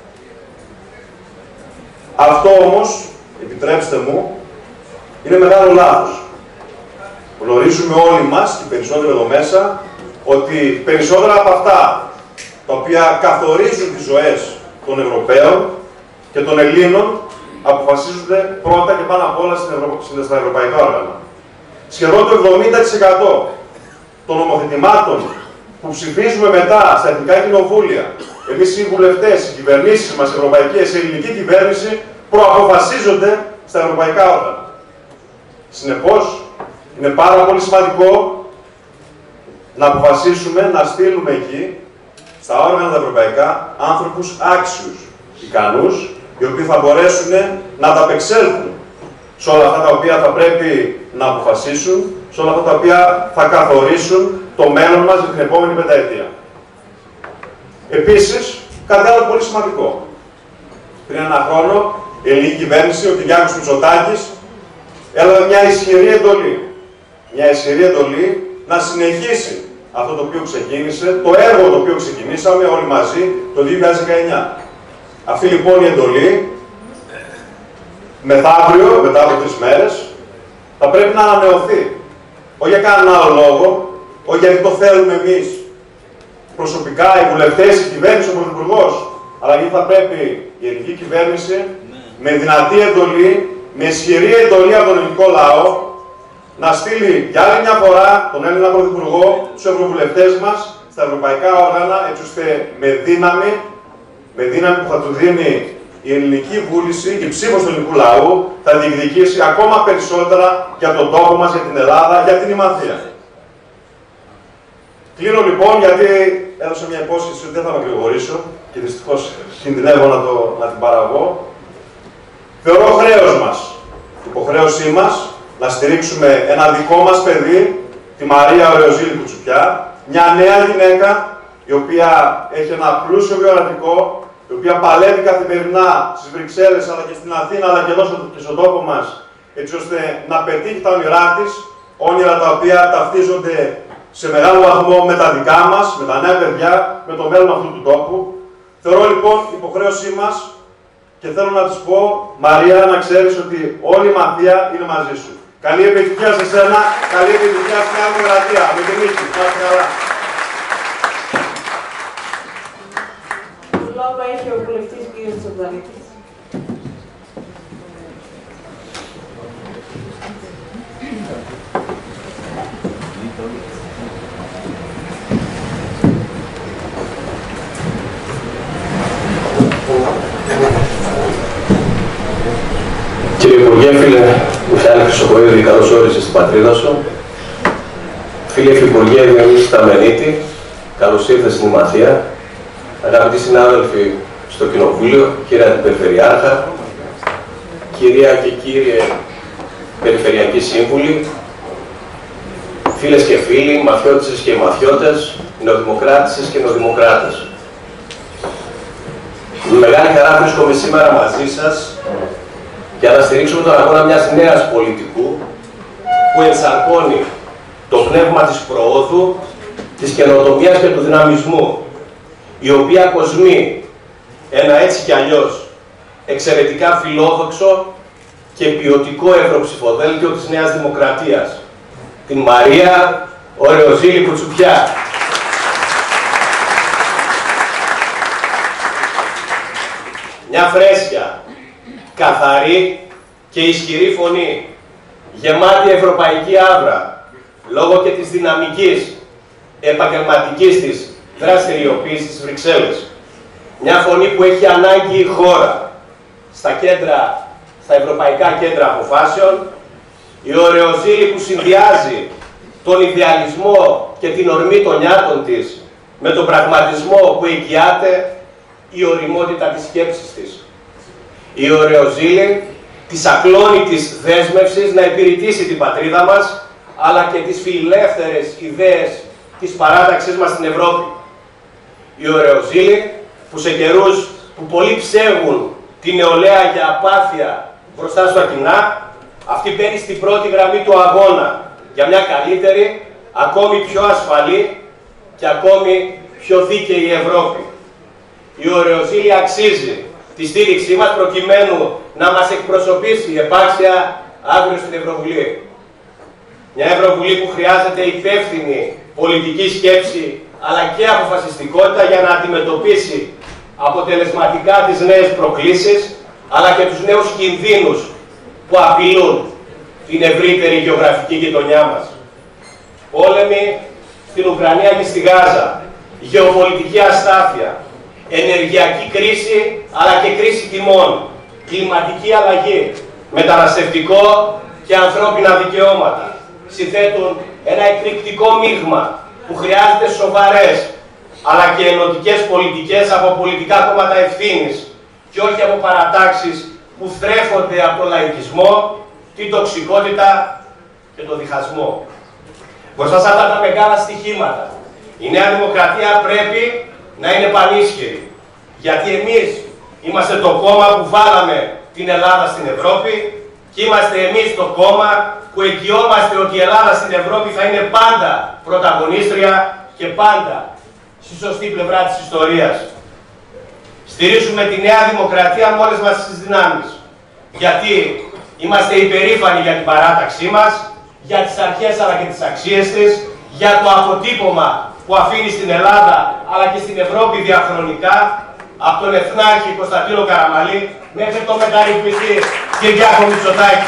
Αυτό όμως, επιτρέψτε μου, είναι μεγάλο λάθος. Γνωρίζουμε όλοι μας και περισσότεροι εδώ μέσα ότι περισσότερα από αυτά τα οποία καθορίζουν τις ζωές των Ευρωπαίων και των Ελλήνων αποφασίζονται πρώτα και πάνω απ' όλα στα ευρωπαϊκά όργανα. Σχεδόν το 70% των νομοθετημάτων που ψηφίζουμε μετά στα εθνικά κοινοβούλια, εμείς οι βουλευτές, οι κυβερνήσεις μας, ευρωπαϊκές, η ελληνική κυβέρνηση, προαποφασίζονται στα ευρωπαϊκά όργανα. Συνεπώς, είναι πάρα πολύ σημαντικό να αποφασίσουμε να στείλουμε εκεί, στα όργανα τα ευρωπαϊκά, άνθρωπους άξιους, ικανούς, οι οποίοι θα μπορέσουν να ανταπεξέλθουν σε όλα αυτά τα οποία θα πρέπει να αποφασίσουν, σε όλα αυτά τα οποία θα καθορίσουν το μέλλον μας για την επόμενη πενταετία. Επίσης, κάτι άλλο πολύ σημαντικό. Πριν ένα χρόνο, η ελληνική κυβέρνηση, ο Κυριάκος Μητσοτάκης, έλαβε μια ισχυρή εντολή. Μια ισχυρή εντολή να συνεχίσει αυτό το οποίο ξεκίνησε, το έργο το οποίο ξεκινήσαμε όλοι μαζί το 2019. Αυτή λοιπόν η εντολή, μεθαύριο, μετά από 3 μέρες, θα πρέπει να ανανεωθεί. Όχι για κανέναν άλλο λόγο, όχι γιατί το θέλουμε εμείς προσωπικά, οι βουλευτές, η κυβέρνηση, ο Πρωθυπουργός, αλλά γιατί θα πρέπει η ελληνική κυβέρνηση με δυνατή εντολή, με ισχυρή εντολή από τον ελληνικό λαό, να στείλει για άλλη μια φορά τον Έλληνα Πρωθυπουργό, τους ευρωβουλευτές μας, στα ευρωπαϊκά όργανα, έτσι ώστε με δύναμη που θα του δίνει η ελληνική βούληση και η ψήφος του ελληνικού λαού, θα διεκδικήσει ακόμα περισσότερα για τον τόπο μας, για την Ελλάδα, για την Ημαθία. Κλείνω λοιπόν, γιατί έδωσα μια υπόσχεση ότι δεν θα με γρηγορήσω και δυστυχώς κινδυνεύω να την παραγώ. Θεωρώ χρέος μας, υποχρέωσή μας, να στηρίξουμε ένα δικό μας παιδί, τη Μαρία Ωρεοζήλη Κουτσουπιά, μια νέα γυναίκα, η οποία έχει ένα πλούσιο βιογραφικό, η οποία παλεύει καθημερινά στις Βρυξέλλες, αλλά και στην Αθήνα, αλλά και εδώ και στον τόπο μας, έτσι ώστε να πετύχει τα όνειρά της, όνειρα τα οποία ταυτίζονται σε μεγάλο βαθμό με τα δικά μας, με τα νέα παιδιά, με το μέλλον αυτού του τόπου. Θεωρώ λοιπόν υποχρέωσή μας και θέλω να της πω, Μαρία, να ξέρεις ότι όλη η Μαθία είναι μαζί σου. Καλή επιτυχία σε σένα, καλή επιτυχία στην Νέα Δημοκρατία. Με την νίκη. Να είστε καλά. Το λόγο έχει ο βουλευτής κ. Τσονταλίκης. Κύριε Υπουργέ, φίλε Μιχάλη Χρυσοκοΐδη, καλώς όρισες στην πατρίδα σου. Φίλε Υφυπουργέ Διονύση Σταμενίτη, καλώς ήρθατε στην Ημαθία. Αγαπητοί συνάδελφοι στο Κοινοβούλιο, κύριε Αντιπεριφερειάρχα, κυρία και κύριε Περιφερειακοί Σύμβουλοι, φίλες και φίλοι, μαθιώτισσες και μαθιώτες, νεοδημοκράτισσες και νεοδημοκράτες. Με μεγάλη χαρά βρίσκομαι σήμερα μαζί σας για να στηρίξουμε τον αγώνα μιας νέας πολιτικού που ενσαρκώνει το πνεύμα της προόδου, της καινοτομίας και του δυναμισμού, η οποία κοσμεί ένα έτσι κι αλλιώς εξαιρετικά φιλόδοξο και ποιοτικό ευρωψηφοδέλτιο της Νέας Δημοκρατίας, την Μαρία Ωρεοζήλη Κουτσουπιά. Μια φρέσκια, καθαρή και ισχυρή φωνή, γεμάτη ευρωπαϊκή άβρα, λόγω και της δυναμικής επαγγελματικής της δραστηριοποίησης στις Βρυξέλλες. Μια φωνή που έχει ανάγκη η χώρα στα ευρωπαϊκά κέντρα αποφάσεων, η Ωρεοζήλη που συνδυάζει τον ιδεαλισμό και την ορμή των νιάτων της με τον πραγματισμό που εγγυάται η ωριμότητα της σκέψης της. Η Ωρεοζήλη της ακλόνητης δέσμευσης να υπηρετήσει την πατρίδα μας, αλλά και τις φιλελεύθερες ιδέες της παράταξης μας στην Ευρώπη. Η Ωρεοζήλη που σε καιρούς που πολλοί ψεύγουν τη νεολαία για απάθεια μπροστά στα κοινά, αυτή μπαίνει στην πρώτη γραμμή του αγώνα για μια καλύτερη, ακόμη πιο ασφαλή και ακόμη πιο δίκαιη Ευρώπη. Η Ωρεοζήλη αξίζει τη στήριξή μας προκειμένου να μας εκπροσωπήσει επάξια αύριο στην Ευρωβουλή. Μια Ευρωβουλή που χρειάζεται υπεύθυνη πολιτική σκέψη αλλά και αποφασιστικότητα για να αντιμετωπίσει αποτελεσματικά τις νέες προκλήσεις αλλά και τους νέους κινδύνους που απειλούν την ευρύτερη γεωγραφική γειτονιά μας. Πόλεμοι στην Ουκρανία και στη Γάζα, γεωπολιτική αστάθεια, ενεργειακή κρίση αλλά και κρίση τιμών, κλιματική αλλαγή, μεταναστευτικό και ανθρώπινα δικαιώματα συνθέτουν ένα εκρηκτικό μείγμα που χρειάζεται σοβαρές αλλά και ενωτικές πολιτικές από πολιτικά κόμματα ευθύνης και όχι από παρατάξεις που θρέφονται από τον λαϊκισμό, την τοξικότητα και τον διχασμό. Μπροστά σε αυτά τα μεγάλα στοιχήματα, η Νέα Δημοκρατία πρέπει να είναι πανίσχυρη. Γιατί εμείς είμαστε το κόμμα που βάλαμε την Ελλάδα στην Ευρώπη και είμαστε εμείς το κόμμα που εγγυόμαστε ότι η Ελλάδα στην Ευρώπη θα είναι πάντα πρωταγωνίστρια και πάντα στη σωστή πλευρά της ιστορίας. Στηρίζουμε τη Νέα Δημοκρατία με όλες μας τις δυνάμεις. Γιατί είμαστε υπερήφανοι για την παράταξή μας, για τις αρχές αλλά και τις αξίες της, για το αποτύπωμα που αφήνει στην Ελλάδα αλλά και στην Ευρώπη διαχρονικά, από τον Εθνάρχη Κωνσταντίνο Καραμανλή μέχρι τον μεταρρυθμιστή Κυριάκο Μητσοτάκη.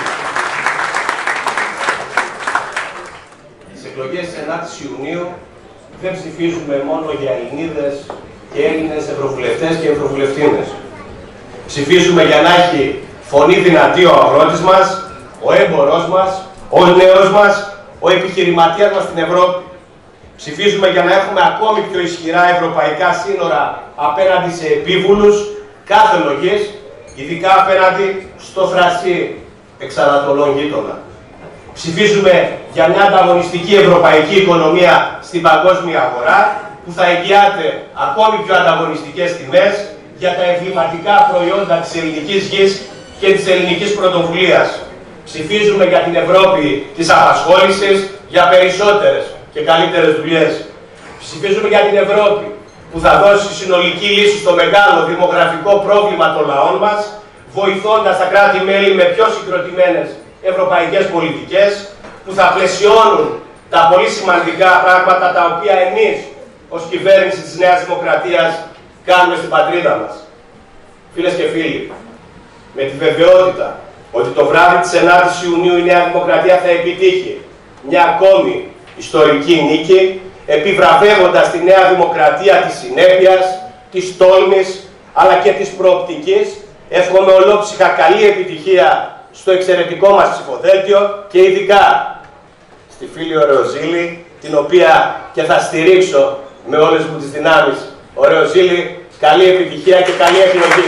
Τις εκλογές της 9ης Ιουνίου δεν ψηφίζουμε μόνο για Ελληνίδες και Έλληνες ευρωβουλευτές και ευρωβουλευτίνες. Ψηφίζουμε για να έχει φωνή δυνατή ο αγρότης μας, ο έμπορος μας, ο νέος μας, ο επιχειρηματίας μας στην Ευρώπη. Ψηφίζουμε για να έχουμε ακόμη πιο ισχυρά ευρωπαϊκά σύνορα απέναντι σε επίβουλους κάθε λογής, ειδικά απέναντι στο θρασί εξανατολών γείτονα. Ψηφίζουμε για μια ανταγωνιστική ευρωπαϊκή οικονομία στην παγκόσμια αγορά, που θα εγγυάται ακόμη πιο ανταγωνιστικές τιμές για τα εμβληματικά προϊόντα της ελληνικής γης και της ελληνικής πρωτοβουλίας. Ψηφίζουμε για την Ευρώπη της απασχόλησης, για περισσότερες και καλύτερες δουλειές. Ψηφίζουμε για την Ευρώπη που θα δώσει συνολική λύση στο μεγάλο δημογραφικό πρόβλημα των λαών μας, βοηθώντας τα κράτη-μέλη με πιο συγκροτημένες ευρωπαϊκές πολιτικές, που θα πλαισιώνουν τα πολύ σημαντικά πράγματα τα οποία εμείς ως κυβέρνηση της Νέας Δημοκρατίας κάνουμε στην πατρίδα μας. Φίλες και φίλοι, με τη βεβαιότητα ότι το βράδυ της 9ης Ιουνίου η Νέα Δημοκρατία θα επιτύχει μια ακόμη ιστορική νίκη, επιβραβεύοντας τη Νέα Δημοκρατία της συνέπειας, της τόλμης, αλλά και της προοπτικής, εύχομαι ολόψυχα καλή επιτυχία στο εξαιρετικό μας ψηφοδέλτιο και ειδικά στη φίλη Ωρεοζήλη, την οποία και θα στηρίξω με όλες μου τις δυνάμεις. Ο Ρεοζήλη, καλή επιτυχία και καλή εκλογή.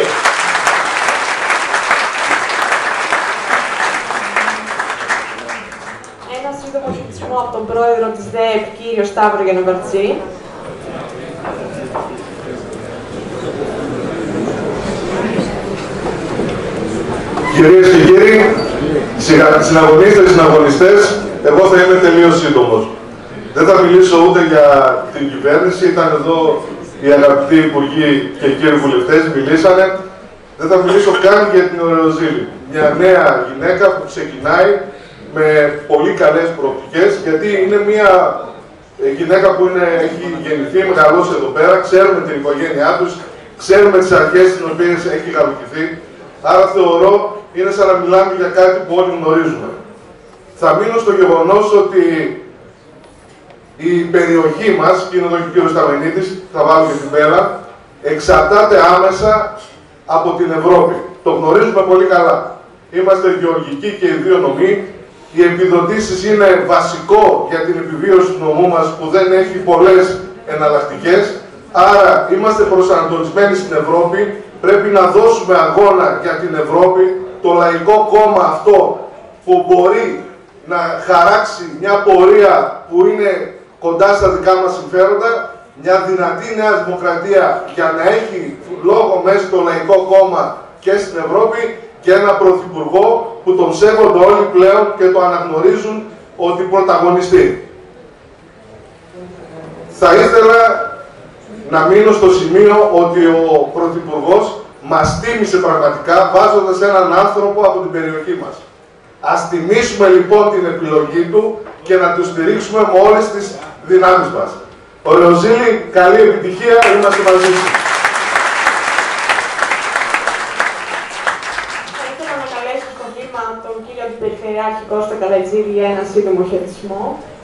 Ένα σύντομο χαιρετισμό από τον πρόεδρο της ΔΕΕΚ, κύριο Σταύρο Γιαννοβαρτζή. Κυρίες και κύριοι, συναγωνίστες, συναγωνιστές, εγώ θα είμαι τελείως σύντομος. Δεν θα μιλήσω ούτε για την κυβέρνηση, ήταν εδώ οι αγαπητοί υπουργοί και κύριοι βουλευτές, μιλήσανε. Δεν θα μιλήσω καν για την Ρεοζήλη. Μια νέα γυναίκα που ξεκινάει με πολύ καλές προοπτικές, γιατί είναι μια γυναίκα που έχει γεννηθεί, μεγαλώσει εδώ πέρα, ξέρουμε την οικογένειά τους, ξέρουμε τις αρχές τις οποίες έχει γαλουχηθεί. Άρα θεωρώ είναι σαν να μιλάμε για κάτι που όλοι γνωρίζουμε. Θα μείνω στο γεγονός ότι η περιοχή μας, και είναι εδώ και ο κύριος Σταμενίτης, θα βάλω και την πέρα, εξαρτάται άμεσα από την Ευρώπη. Το γνωρίζουμε πολύ καλά. Είμαστε γεωργικοί και οι δύο νομοί. Οι επιδοτήσεις είναι βασικό για την επιβίωση του νομού μας που δεν έχει πολλές εναλλακτικές. Άρα είμαστε προσανατολισμένοι στην Ευρώπη. Πρέπει να δώσουμε αγώνα για την Ευρώπη, το λαϊκό κόμμα αυτό που μπορεί να χαράξει μια πορεία που είναι κοντά στα δικά μας συμφέροντα, μια δυνατή νέα δημοκρατία για να έχει λόγο μέσα στο λαϊκό κόμμα και στην Ευρώπη και ένα πρωθυπουργό που τον σέβονται όλοι πλέον και το αναγνωρίζουν ότι πρωταγωνιστεί. Θα ήθελα να μείνω στο σημείο ότι ο πρωθυπουργός μας τίμησε πραγματικά βάζοντας έναν άνθρωπο από την περιοχή μας. Ας τιμήσουμε λοιπόν την επιλογή του και να του στηρίξουμε με όλες τις δυνάμεις μας. Ο Ρεοζήλη, καλή επιτυχία, είμαστε μαζί σου. Θα ήθελα να καλέσω στο βήμα τον κύριο Αντιπεριφερειάρχη Κώστα Καλατζίδη για ένα σύντομο χαιρετισμό.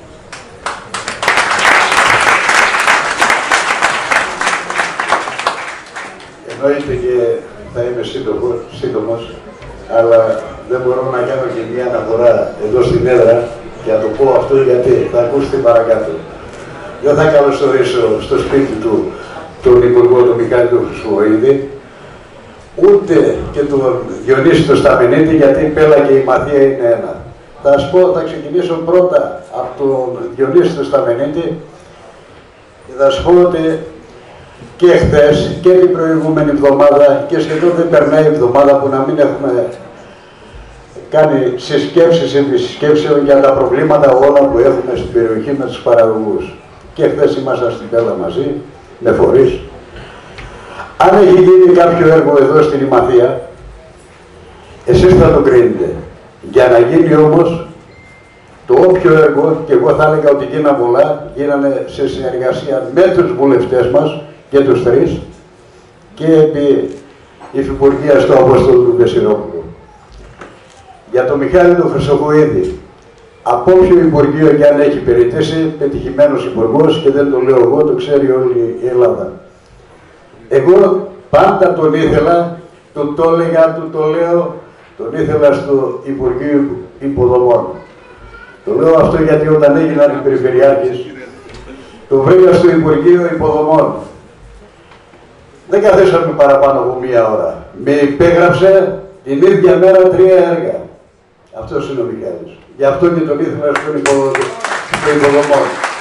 Εννοείται και θα είμαι σύντομος, αλλά δεν μπορώ να κάνω και μια αναφορά εδώ στην έδρα και να το πω αυτό γιατί θα ακούσετε παρακάτω. Δεν θα καλωσορίσω στο σπίτι του τον Υπουργό του Μιχάλη του Χρυσοβοίδη, ούτε και τον Διονύση του Σταμενίτη, γιατί η Πέλα και η Μαθία είναι ένα. Θα ξεκινήσω πρώτα από τον Διονύση του Σταμενίτη και θα σου πω ότι και χθες και την προηγούμενη εβδομάδα και σχεδόν δεν περνάει εβδομάδα που να μην έχουμε κάνει συσκέψεις επί συσκέψεων για τα προβλήματα όλα που έχουμε στην περιοχή με τους παραγωγούς. Και χθες ήμασταν στην Πέλα μαζί, με φορείς. Αν έχει γίνει κάποιο έργο εδώ στην Ημαθία, εσείς θα το κρίνετε. Για να γίνει όμως το όποιο έργο, και εγώ θα έλεγα ότι γίνανε πολλά, γίνανε σε συνεργασία με τους βουλευτές μας, και τους τρεις, και επί υφυπουργείας του Απόστολου του Βεσσερόπουλου. Για τον Μιχάλη του Χρυσοβοίδη, από όποιο Υπουργείο και αν έχει περιττήσει, πετυχημένος υπουργός, και δεν το λέω εγώ, το ξέρει όλη η Ελλάδα. Εγώ πάντα τον ήθελα, του το έλεγα, του το λέω, τον ήθελα στο Υπουργείο Υποδομών. Το λέω αυτό γιατί όταν έγιναν οι περιφερειάρχες, το βρήκα στο Υπουργείο Υποδομών. Δεν καθίσαμε παραπάνω από μία ώρα. Με υπέγραψε την ίδια μέρα 3 έργα. Αυτός είναι ο Μιχάλης. Γι' αυτό και τον ήθελα στον υποδομό.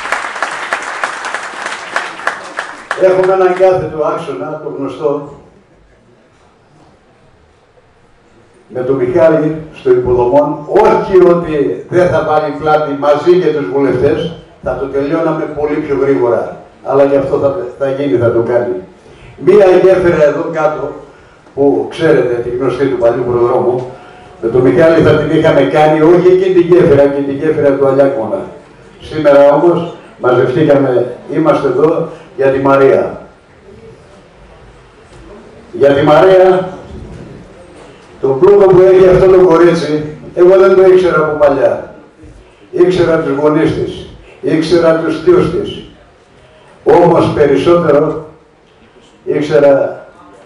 Έχουμε έναν κάθετο άξονα, το γνωστό, με τον Μιχάλη στο υποδομόν, όχι ότι δεν θα βάλει πλάτη μαζί με τους βουλευτές, θα το τελειώναμε πολύ πιο γρήγορα. Αλλά και αυτό θα γίνει, θα το κάνει. Μία γέφυρα εδώ κάτω, που ξέρετε τη γνωστή του παλιού προδρόμου, με τον Μιχάλη θα την είχαμε κάνει, όχι εκείνη τη γέφυρα, και τη γέφυρα του Αλιάκμονα. Σήμερα όμως μαζευτήκαμε, είμαστε εδώ για τη Μαρία. Για τη Μαρία, το πλούτο που έχει αυτό το κορίτσι, εγώ δεν το ήξερα από παλιά. Ήξερα τους γονείς της, ήξερα τους θείους της. Όμως περισσότερο ήξερα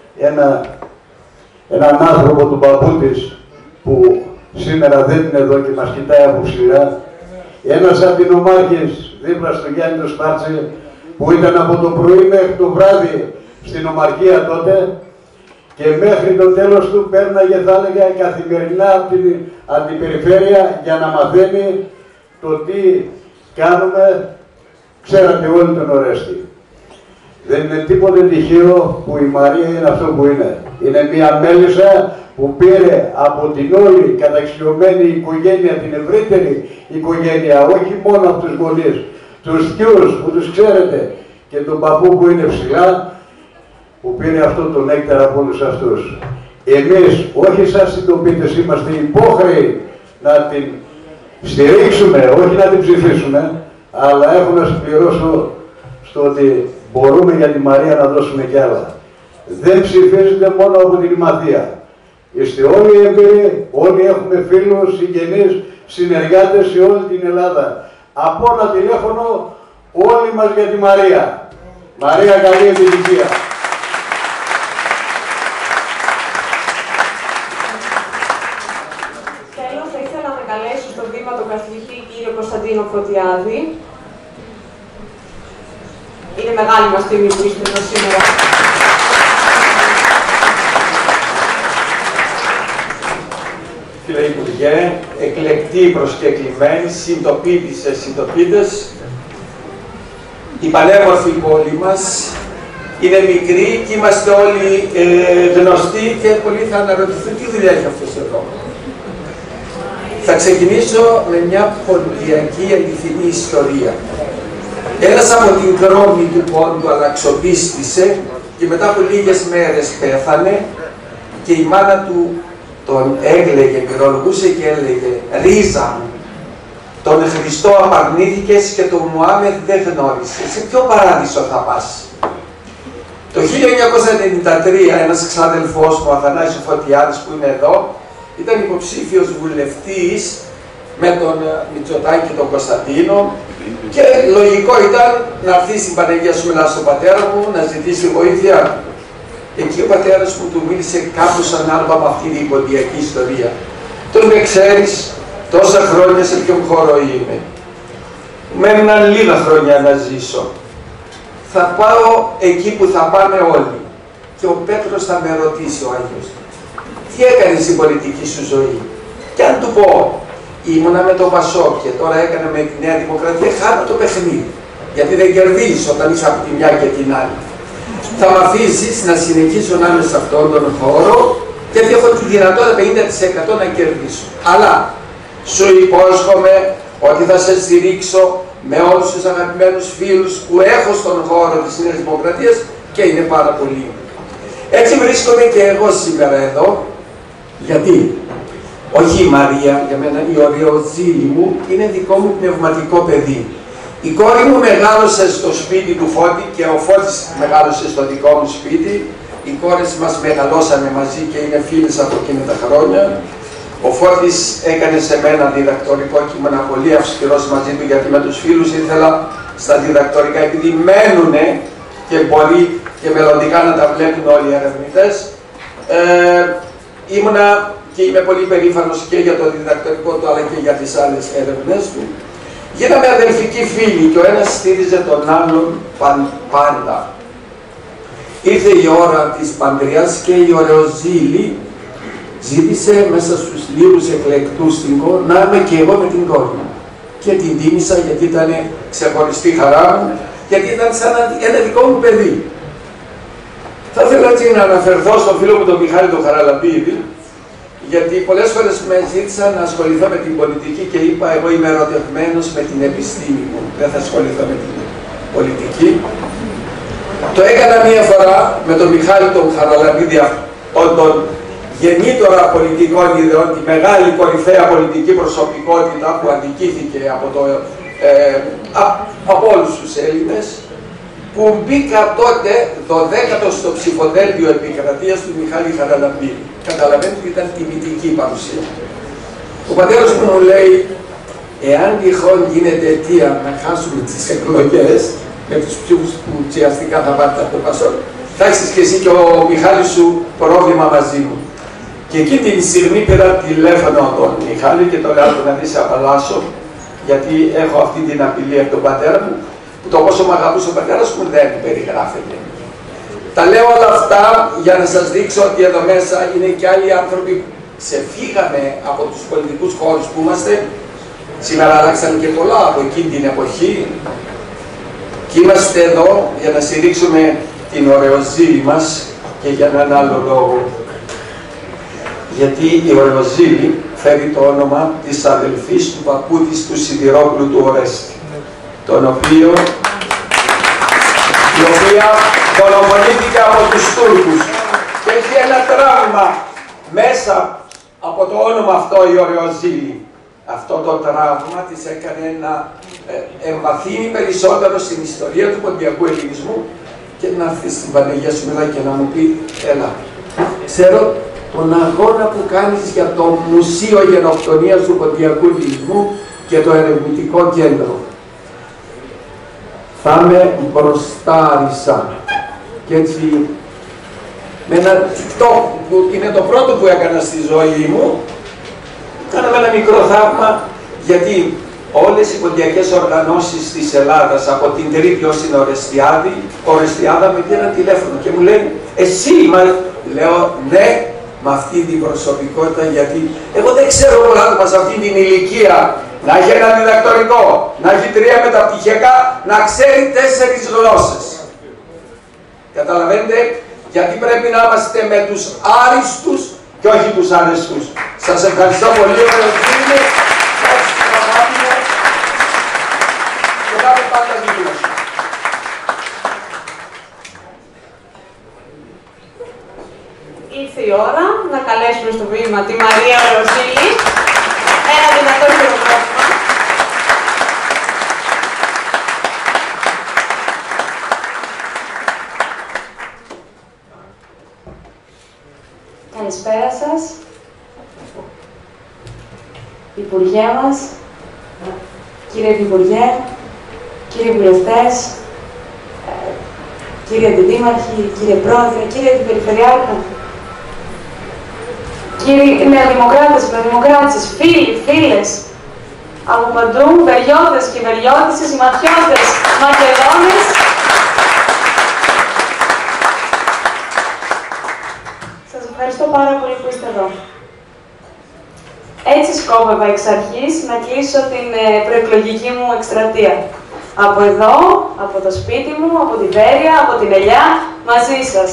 έναν άνθρωπο του παππού της, που σήμερα δεν είναι εδώ και μας κοιτάει από ψηλά. Ένας αντινομάρχης δίπλα στο Γιάννη το Σπάρτσε, που ήταν από το πρωί μέχρι το βράδυ στην ομαρχία τότε και μέχρι το τέλος του πέρναγε, θα έλεγα, καθημερινά από την αντιπεριφέρεια για να μαθαίνει το τι κάνουμε. Ξέρατε όλοι τον Ορέστη. Δεν είναι τίποτε τυχαίο που η Μαρία είναι αυτό που είναι. Είναι μια μέλισσα που πήρε από την όλη καταξιωμένη οικογένεια, την ευρύτερη οικογένεια, όχι μόνο από τους γονείς, τους θείους που τους ξέρετε και τον παππού που είναι ψηλά, που πήρε αυτό το νέκταρα από όλους αυτούς. Εμείς, όχι σαν συντοπίτες, είμαστε υπόχρεοι να την στηρίξουμε, όχι να την ψηφίσουμε, αλλά έχω να συμπληρώσω στο ότι μπορούμε για τη Μαρία να δώσουμε κι άλλα. Δεν ψηφίζετε μόνο από την Ημαθία. Είστε όλοι έμπειροι, όλοι έχουμε φίλους, συγγενείς, συνεργάτες σε όλη την Ελλάδα. Από ένα τηλέφωνο όλοι μας για τη Μαρία. Μαρία, καλή επιτυχία. Τέλος, θα ήθελα να καλέσω στο βήμα τον καθηγητή κύριο Κωνσταντίνο Φωτιάδη. Είναι μεγάλη μας τιμή που είστε εδώ σήμερα. Κύριε Υπουργέ, εκλεκτοί προσκεκλημένοι, συντοπίτησες, συντοπίτες, η πανέμορφη πόλη μας είναι μικρή και είμαστε όλοι γνωστοί και πολλοί θα αναρωτηθούν τι δουλειά έχει αυτός εδώ. Θα ξεκινήσω με μια πολιτιακή αληθινή ιστορία. Ένας από την κρόμη του πόντου αλλαξοπίστησε και μετά από λίγες μέρες πέθανε και η μάνα του τον έγλεγε, μυρολογούσε και έλεγε «Ρίζα μου, τον Χριστό απαρνήθηκες και τον Μωάμεθ δεν γνώρισες, σε ποιο παράδεισο θα πας?» Το 1993 ένας ξάδελφός μου, ο Αθανάσιος Φωτιάδης που είναι εδώ, ήταν υποψήφιος βουλευτής με τον Μητσοτάκη και τον Κωνσταντίνο και λογικό ήταν να έρθει στην Παναγία Σούμελα στον πατέρα μου να ζητήσει βοήθεια. Εκεί ο πατέρας μου του μίλησε κάπως ανάλογα με αυτή την πολιτιακή ιστορία. Τον με ξέρεις, τόσα χρόνια σε ποιον χώρο είμαι. Μένουν λίγα χρόνια να ζήσω. Θα πάω εκεί που θα πάμε όλοι. Και ο Πέτρος θα με ρωτήσει ο Άγιος, τι έκανες στην πολιτική σου ζωή? Και αν του πω, ήμουνα με το Πασόκ και τώρα έκανα με τη Νέα Δημοκρατία, χάνω το παιχνίδι. Γιατί δεν κερδίζεις όταν είσαι από τη μια και την άλλη. Θα με αφήσεις να συνεχίσω να είμαι σε αυτόν τον χώρο, γιατί έχω τη δυνατότητα 50% να κερδίσω. Αλλά σου υπόσχομαι ότι θα σε στηρίξω με όλους τους αγαπημένους φίλους που έχω στον χώρο της Νέας Δημοκρατίας και είναι πάρα πολύ. Έτσι βρίσκομαι και εγώ σήμερα εδώ, γιατί όχι η Μαρία, για μένα η Ορεοζήλη μου είναι δικό μου πνευματικό παιδί. Η κόρη μου μεγάλωσε στο σπίτι του Φώτη και ο Φώτης μεγάλωσε στο δικό μου σπίτι. Οι κόρες μας μεγαλώσανε μαζί και είναι φίλες από εκείνα τα χρόνια. Ο Φώτης έκανε σε μένα διδακτορικό και ήμουν πολύ αυστηρός μαζί του, γιατί με τους φίλους ήθελα στα διδακτορικά, επειδή μένουνε και μπορεί και μελλοντικά να τα βλέπουν όλοι οι ερευνητές. Ήμουνα και είμαι πολύ περήφανος και για το διδακτορικό του αλλά και για τις άλλες έρευνες του. Γίναμε αδελφικοί φίλοι και ο ένας στήριζε τον άλλον πάντα. Ήρθε η ώρα της παντρείας και η Ορεοζήλη ζήτησε μέσα στους λίγους εκλεκτούς στην κόρη να είμαι και εγώ με την κόρη μου. Και την τίμησα γιατί ήταν ξεχωριστή χαρά μου, γιατί ήταν σαν ένα δικό μου παιδί. Θα ήθελα έτσι να αναφερθώ στον φίλο μου τον Μιχάλη τον Χαραλαμπίδη, γιατί πολλές φορές με ζήτησαν να ασχοληθώ με την πολιτική και είπα εγώ είμαι ερωτευμένος με την επιστήμη μου, δεν θα ασχοληθώ με την πολιτική. Το έκανα μία φορά με τον Μιχάλη τον Χαραλαμπίδη, τον γεννήτωρα πολιτικών ιδεών, τη μεγάλη κορυφαία πολιτική προσωπικότητα που αδικήθηκε από όλους τους Έλληνες, που μπήκα τότε 12ο στο ψηφοδέλτιο επικρατείας του Μιχάλη Χαραλαμπίδη. Καταλαβαίνετε ότι ήταν τιμητική η παρουσία. Ο πατέρας μου μου λέει, εάν τυχόν γίνεται αιτία να χάσουμε τις εκλογές με τους ψήφους που ουσιαστικά θα πάρετε από το Πασόκ, θα έχεις και εσύ και ο Μιχάλης σου πρόβλημα μαζί μου. Και εκείνη την στιγμή πήρα τηλέφωνο τον Μιχάλη και το λέω να δεις απαλλάσσω, γιατί έχω αυτή την απειλή από τον πατέρα μου, που το πόσο με αγαπούσε ο πατέρας μου δεν περιγράφεται. Τα λέω όλα αυτά για να σας δείξω ότι εδώ μέσα είναι και άλλοι άνθρωποι που ξεφύγαμε από τους πολιτικούς χώρους που είμαστε. Σήμερα άλλαξαν και πολλά από εκείνη την εποχή και είμαστε εδώ για να στηρίξουμε την ωραιοζήλη μας και για έναν άλλο λόγο. Γιατί η ωραιοζήλη φέρει το όνομα της αδελφής του παππού της του Σιδηρόπουλου του Ορέστη, η οποία δολοφονήθηκε από τους Τούρκους και έχει ένα τραύμα μέσα από το όνομα αυτό η ωραιοζήλη. Αυτό το τραύμα της έκανε να εμβαθύνει περισσότερο στην ιστορία του ποντιακού ελληνισμού και να έρθει στην Παναγία σου και να μου πει, έλα, ξέρω τον αγώνα που κάνεις για το Μουσείο Γενοκτονίας του Ποντιακού Ελληνισμού και το Ερευνητικό Κέντρο. Θα με μπροστάρισα. Και έτσι, με ένα TikTok που είναι το πρώτο που έκανα στη ζωή μου, κάναμε ένα μικρό θαύμα, γιατί όλες οι ποντιακές οργανώσεις της Ελλάδας, από την Τρίτη ως την Ορεστιάδα, με πήραν τηλέφωνο και μου λένε, εσύ, λέω, ναι, με αυτή την προσωπικότητα, γιατί εγώ δεν ξέρω πολλά άτομα σε αυτή την ηλικία να έχει ένα διδακτορικό, να έχει 3 μεταπτυχιακά, να ξέρει 4 γλώσσες. Καταλαβαίνετε, γιατί πρέπει να είμαστε με τους άριστους και όχι τους αρεστούς. Σας ευχαριστώ πολύ, κύριε. Και θα είμαι πάντα δίπλος. Ήρθε η ώρα να καλέσουμε στο βήμα τη Μαρία Ωραιοζήλη. Ένα δυνατό χειροκρότημα. Καλησπέρα σας, Υπουργέ μας, κύριε Υπουργέ, κύριοι βουλευτές, κύριε Αντιδήμαρχοι, κύριε Πρόεδρε, κύριε Περιφερειάρχα, κύριοι νεοδημοκράτες, προδημοκράτες, φίλοι, φίλες, από παντού, βεριώτες και βεριώτισσες, ματιώτες, μακεδόνες. Σας ευχαριστώ πάρα πολύ που είστε εδώ. Έτσι σκόπευα εξ αρχής να κλείσω την προεκλογική μου εκστρατεία. Από εδώ, από το σπίτι μου, από τη Βέρεια, από την Ελιά, μαζί σας.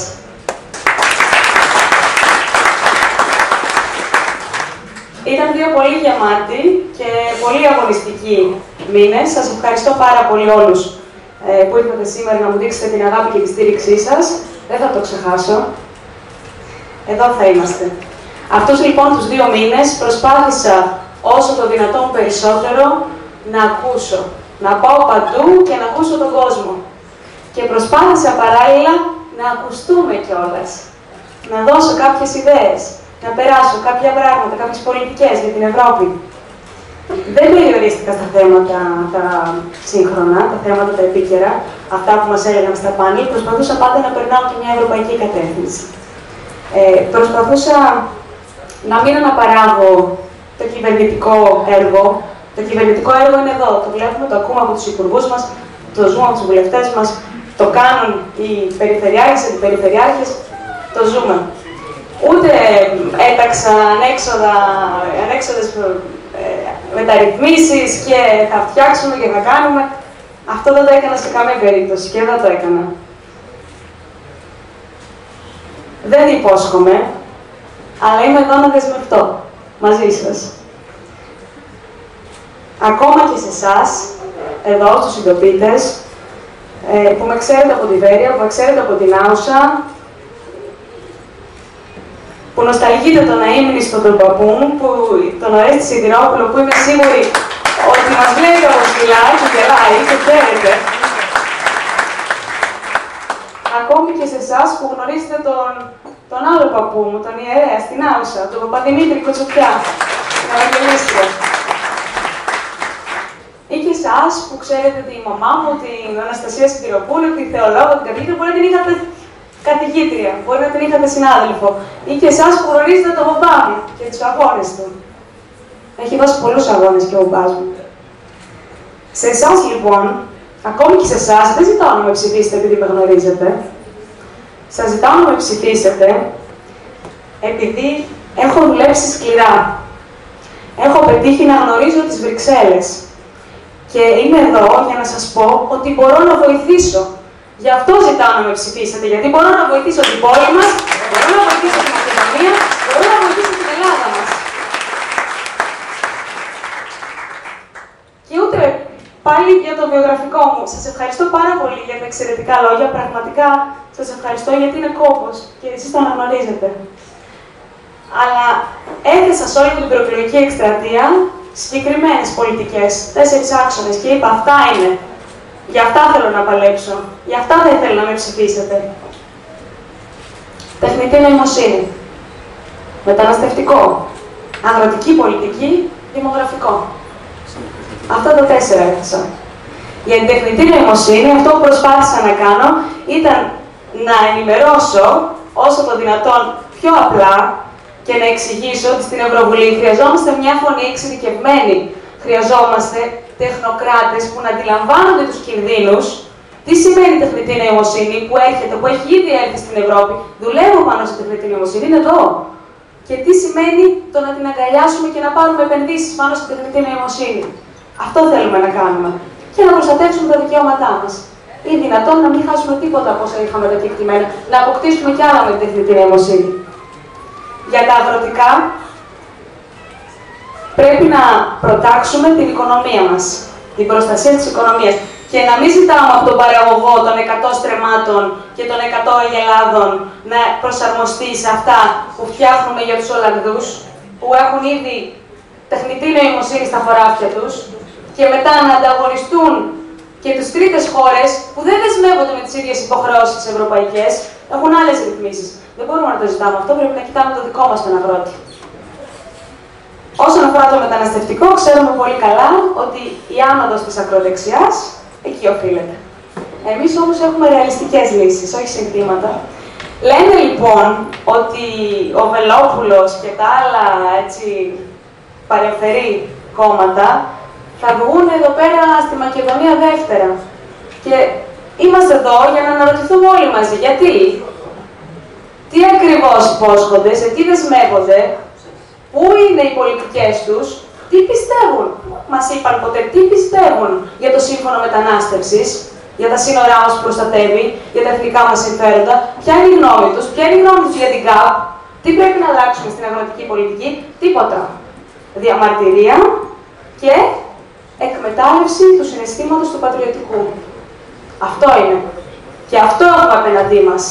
Ήταν 2 πολύ γεμάτοι και πολύ αγωνιστικοί μήνες. Σας ευχαριστώ πάρα πολύ όλους που ήρθατε σήμερα να μου δείξετε την αγάπη και τη στήριξή σας. Δεν θα το ξεχάσω. Εδώ θα είμαστε. Αυτούς λοιπόν τους 2 μήνες προσπάθησα όσο το δυνατόν περισσότερο να ακούσω. Να πάω παντού και να ακούσω τον κόσμο. Και προσπάθησα παράλληλα να ακουστούμε κιόλας. Να δώσω κάποιες ιδέες. Να περάσω κάποια πράγματα, κάποιες πολιτικές για την Ευρώπη. Δεν περιορίστηκα στα θέματα τα σύγχρονα, τα θέματα τα επίκαιρα, αυτά που μας έλεγαν στα πάνελ. Προσπαθούσα πάντα να περνάω και μια ευρωπαϊκή κατεύθυνση. Προσπαθούσα να μην αναπαράγω το κυβερνητικό έργο. Το κυβερνητικό έργο είναι εδώ, το βλέπουμε, το ακούμε από τους υπουργούς μας, το ζούμε από τους βουλευτές μας, το κάνουν οι περιφερειάρχες, οι αντιπεριφερειάρχες, το ζούμε. Ούτε έταξα ανέξοδες μεταρρυθμίσεις και θα φτιάξουμε και θα κάνουμε. Αυτό δεν το έκανα σε καμία περίπτωση και δεν το έκανα. Δεν υπόσχομαι, αλλά είμαι εδώ να δεσμευτώ μαζί σας. Ακόμα και σε εσάς, εδώ στους συντοπίτες, που με ξέρετε από τη Βέρεια, που με ξέρετε από την Άουσα, που νοσταλγείτε τον αείμνηστο τον παππού μου, τον Ορέστη Σιδηρόπουλο, που είμαι σίγουρη ότι μας βλέπει από ψηλά και γελάει και χαίρεται. Ακόμη και σε εσάς που γνωρίζετε τον άλλο παππού μου, τον ιερέα στην Άουσα, τον Παπαδημήτρη Κοτσοπιά, την Ευαγγελίστρια. Ή και εσάς που ξέρετε τη μαμά μου, την Αναστασία Σιδηροπούλου, τη θεολόγο, την καθηγήτρια, μπορεί να την είχατε καθηγήτρια, μπορεί να την είχατε συνάδελφο. Ή και εσάς που γνωρίζετε τον μπαμπά μου και τους αγώνες του. Έχει δώσει πολλούς αγώνες και ο μπαμπάς μου. Σε εσάς λοιπόν, ακόμη και σε εσάς, δεν ζητάω να με ψηφίσετε επειδή με γνωρίζετε. Σας ζητάω να με ψηφίσετε επειδή έχω δουλέψει σκληρά. Έχω πετύχει να γνωρίζω τις Βρυξέλλες. Και είμαι εδώ για να σας πω ότι μπορώ να βοηθήσω. Γι' αυτό ζητάω να με ψηφίσετε, γιατί μπορώ να βοηθήσω την πόλη μας, μπορώ να βοηθήσω την Μακεδονία, μπορώ να βοηθήσω την Ελλάδα μας. Και ούτε πάλι για το βιογραφικό μου. Σας ευχαριστώ πάρα πολύ για τα εξαιρετικά λόγια. Πραγματικά σας ευχαριστώ γιατί είναι κόπος και εσείς το αναγνωρίζετε. Αλλά έθεσα σε όλη την προεκλογική εκστρατεία συγκεκριμένες πολιτικές, 4 άξονες και είπα αυτά είναι. Για αυτά θέλω να παλέψω. Για αυτά δεν θέλω να με ψηφίσετε. Τεχνητή νοημοσύνη. Μεταναστευτικό. Αγροτική πολιτική. Δημογραφικό. Αυτά τα 4 έθεσα. Για την τεχνητή νοημοσύνη, αυτό που προσπάθησα να κάνω ήταν να ενημερώσω όσο το δυνατόν πιο απλά και να εξηγήσω ότι στην Ευρωβουλή χρειαζόμαστε μια φωνή εξειδικευμένη. Χρειαζόμαστε τεχνοκράτες που να αντιλαμβάνονται τους κινδύνους. Τι σημαίνει τεχνητή νοημοσύνη που έρχεται, που έχει ήδη έρθει στην Ευρώπη, δουλεύω πάνω στη τεχνητή νοημοσύνη, είναι εδώ. Και τι σημαίνει το να την αγκαλιάσουμε και να πάρουμε επενδύσεις πάνω στη τεχνητή νοημοσύνη. Αυτό θέλουμε να κάνουμε. Και να προστατεύσουμε τα δικαιώματά μας. Ή δυνατόν να μην χάσουμε τίποτα από όσα είχαμε τα κεκτημένα, να αποκτήσουμε κι άλλα με την τεχνητή νοημοσύνη. Για τα αγροτικά, πρέπει να προτάξουμε την οικονομία μας, την προστασία της οικονομίας. Και να μην ζητάμε από τον παραγωγό των 100 στρεμμάτων και των 100 αγελάδων να προσαρμοστεί σε αυτά που φτιάχνουμε για τους Ολλανδούς, που έχουν ήδη τεχνητή νοημοσύνη στα χωράφια τους, και μετά να ανταγωνιστούν και τις τρίτες χώρες που δεν δεσμεύονται με τις ίδιες υποχρεώσεις ευρωπαϊκές, έχουν άλλες ρυθμίσεις. Δεν μπορούμε να το ζητάμε αυτό, πρέπει να κοιτάμε το δικό μας τον αγρότη. Όσον αφορά το μεταναστευτικό, ξέρουμε πολύ καλά ότι η άνοδος της ακροδεξιάς εκεί οφείλεται. Εμείς όμως έχουμε ρεαλιστικές λύσεις, όχι συνθήματα. Λένε λοιπόν ότι ο Βελόπουλος και τα άλλα έτσι, παρεμφερή κόμματα θα βγουν εδώ πέρα στη Μακεδονία δεύτερα. Και είμαστε εδώ για να αναρωτηθούμε όλοι μαζί. Γιατί, τι ακριβώς υπόσχονται, σε τι δεσμεύονται, πού είναι οι πολιτικές τους, τι πιστεύουν. Μας είπαν ποτέ τι πιστεύουν για το σύμφωνο μετανάστευσης, για τα σύνορά μας που προστατεύει, για τα εθνικά μας συμφέροντα, ποια είναι η γνώμη τους, ποια είναι η γνώμη τους για την ΚΑΠ, τι πρέπει να αλλάξουμε στην αγροτική πολιτική, τίποτα. Διαμαρτυρία και εκμετάλλευση του συναισθήματος του πατριωτικού. Αυτό είναι. Και αυτό έχουμε απέναντί μας.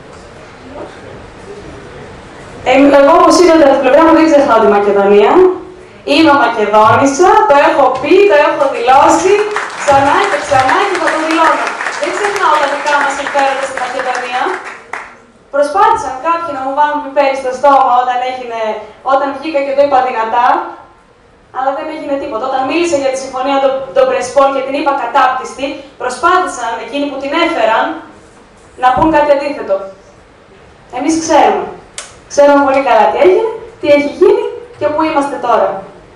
Εγώ, όπως είδατε από την πλευρά μου, δεν ξεχνάω τη Μακεδονία. Είμαι Μακεδόνισσα, το έχω πει, το έχω δηλώσει, ξανά και ξανά και θα το δηλώνω. Δεν ξεχνάω τα δικά μας συμφέροντα στη Μακεδονία. Προσπάθησαν κάποιοι να μου βάλουν πιπέρι στο στόμα όταν βγήκα και το είπα δυνατά, αλλά δεν έγινε τίποτα. Όταν μίλησα για τη συμφωνία των Πρεσπών και την είπα κατάπτυστη, προσπάθησαν εκείνοι που την έφεραν να πούν κάτι αντίθετο. Εμείς ξέρουμε. Ξέρουμε πολύ καλά τι έγινε, τι έχει γίνει και πού είμαστε τώρα.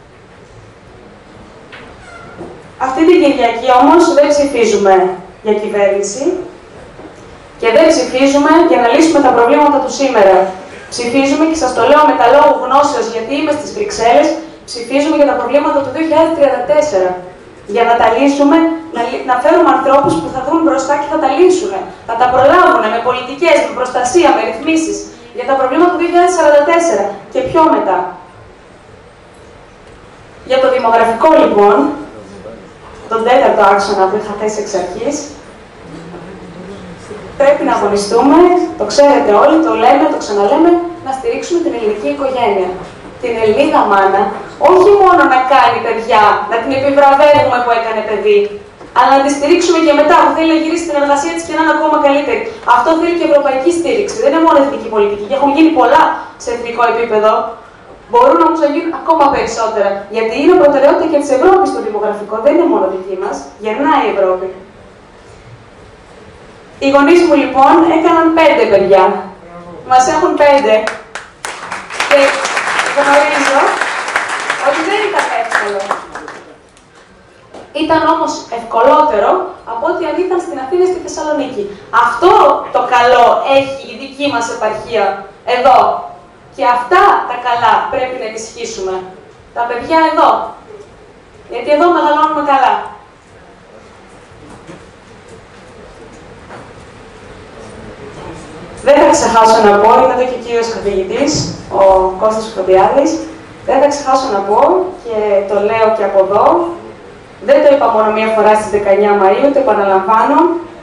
Αυτή την Κυριακή όμως δεν ψηφίζουμε για κυβέρνηση και δεν ψηφίζουμε για να λύσουμε τα προβλήματα του σήμερα. Ψηφίζουμε, και σας το λέω με τα λόγου γνώσεως γιατί είμαι στις Βρυξέλλες, ψηφίζουμε για τα προβλήματα του 2034. Για να τα λύσουμε, να φέρουμε ανθρώπους που θα δουν μπροστά και θα τα λύσουν. Θα τα προλάβουν με πολιτικές, με προστασία, με ρυθμίσεις. Για τα προβλήματα του 2044 και πιο μετά. Για το δημογραφικό λοιπόν, τον 4ο άξονα που είχα θέσει εξ αρχής, πρέπει να αγωνιστούμε, το ξέρετε όλοι, το λέμε, το ξαναλέμε, να στηρίξουμε την ελληνική οικογένεια. Την Ελληνίδα μάνα, όχι μόνο να κάνει παιδιά, να την επιβραβεύουμε που έκανε παιδί, αλλά να τη στηρίξουμε και μετά που θέλει να γυρίσει την εργασία της και να είναι ακόμα καλύτερη. Αυτό θέλει και ευρωπαϊκή στήριξη. Δεν είναι μόνο εθνική πολιτική. Και έχουν γίνει πολλά σε εθνικό επίπεδο. Μπορούν όμως να γίνουν ακόμα περισσότερα. Γιατί είναι προτεραιότητα και της Ευρώπης το δημογραφικό. Δεν είναι μόνο δική μας. Γερνάει η Ευρώπη. Οι γονείς μου λοιπόν έκαναν 5 παιδιά. Μας έχουν 5. Και γνωρίζω ότι δεν ήταν εύκολο. Ήταν όμως ευκολότερο από ό,τι αν ήταν στην Αθήνα ή στη Θεσσαλονίκη. Αυτό το καλό έχει η δική μας επαρχία εδώ. Και αυτά τα καλά πρέπει να ενισχύσουμε. Τα παιδιά εδώ. Γιατί εδώ μεγαλώνουμε καλά. Δεν θα ξεχάσω να πω, είναι εδώ και ο κύριος καθηγητής, ο Κώστας Φροντιάδης, δεν θα ξεχάσω να πω και το λέω και από εδώ, δεν το είπα μόνο μία φορά στις 19 Μαΐου, το επαναλαμβάνω.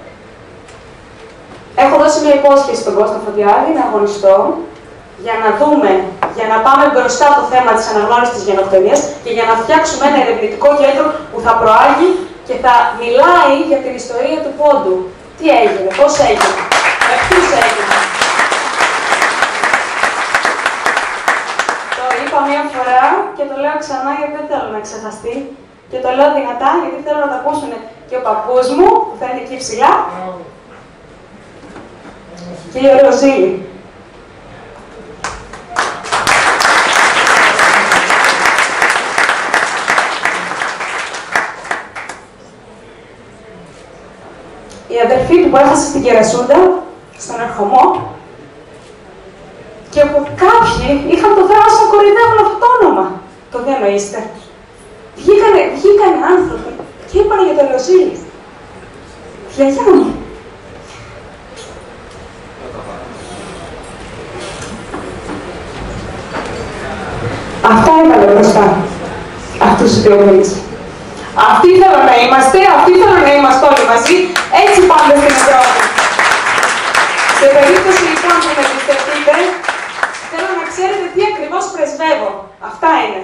Έχω δώσει μια υπόσχεση στον Κώστα Φροντιάδη να αγωνιστώ για να δούμε, για να πάμε μπροστά το θέμα της αναγνώρισης της γενοκτονίας και για να φτιάξουμε ένα ερευνητικό κέντρο που θα προάγει και θα μιλάει για την ιστορία του πόντου. Τι έγινε, πώς έγινε, με ποιους έγινε. Το είπα μία φορά και το λέω ξανά γιατί δεν θέλω να ξεχαστεί. Και το λέω δυνατά γιατί θέλω να τα ακούσουν και ο παππούς μου, που θα είναι εκεί ψηλά, και η Ωρεοζήλη. Η αδερφή του που έχασε στην Κερασούντα, στον Ερχομό, και που κάποιοι είχαν το θράσος να κοροϊδεύουν αυτό το όνομα. Το διανοείστε. Βγήκανε άνθρωποι και είπαν για το Ωρεοζήλη. Γιαγιά μου. Αυτά έβαλε μπροστά. Αυτούς τους δύο μήνες. Αυτοί θέλω να είμαστε, αυτοί θέλω να είμαστε όλοι μαζί, έτσι πάμε στην Ευρώπη. Σε περίπτωση λοιπόν που με εμπιστευτείτε, θέλω να ξέρετε τι ακριβώς πρεσβεύω. Αυτά είναι.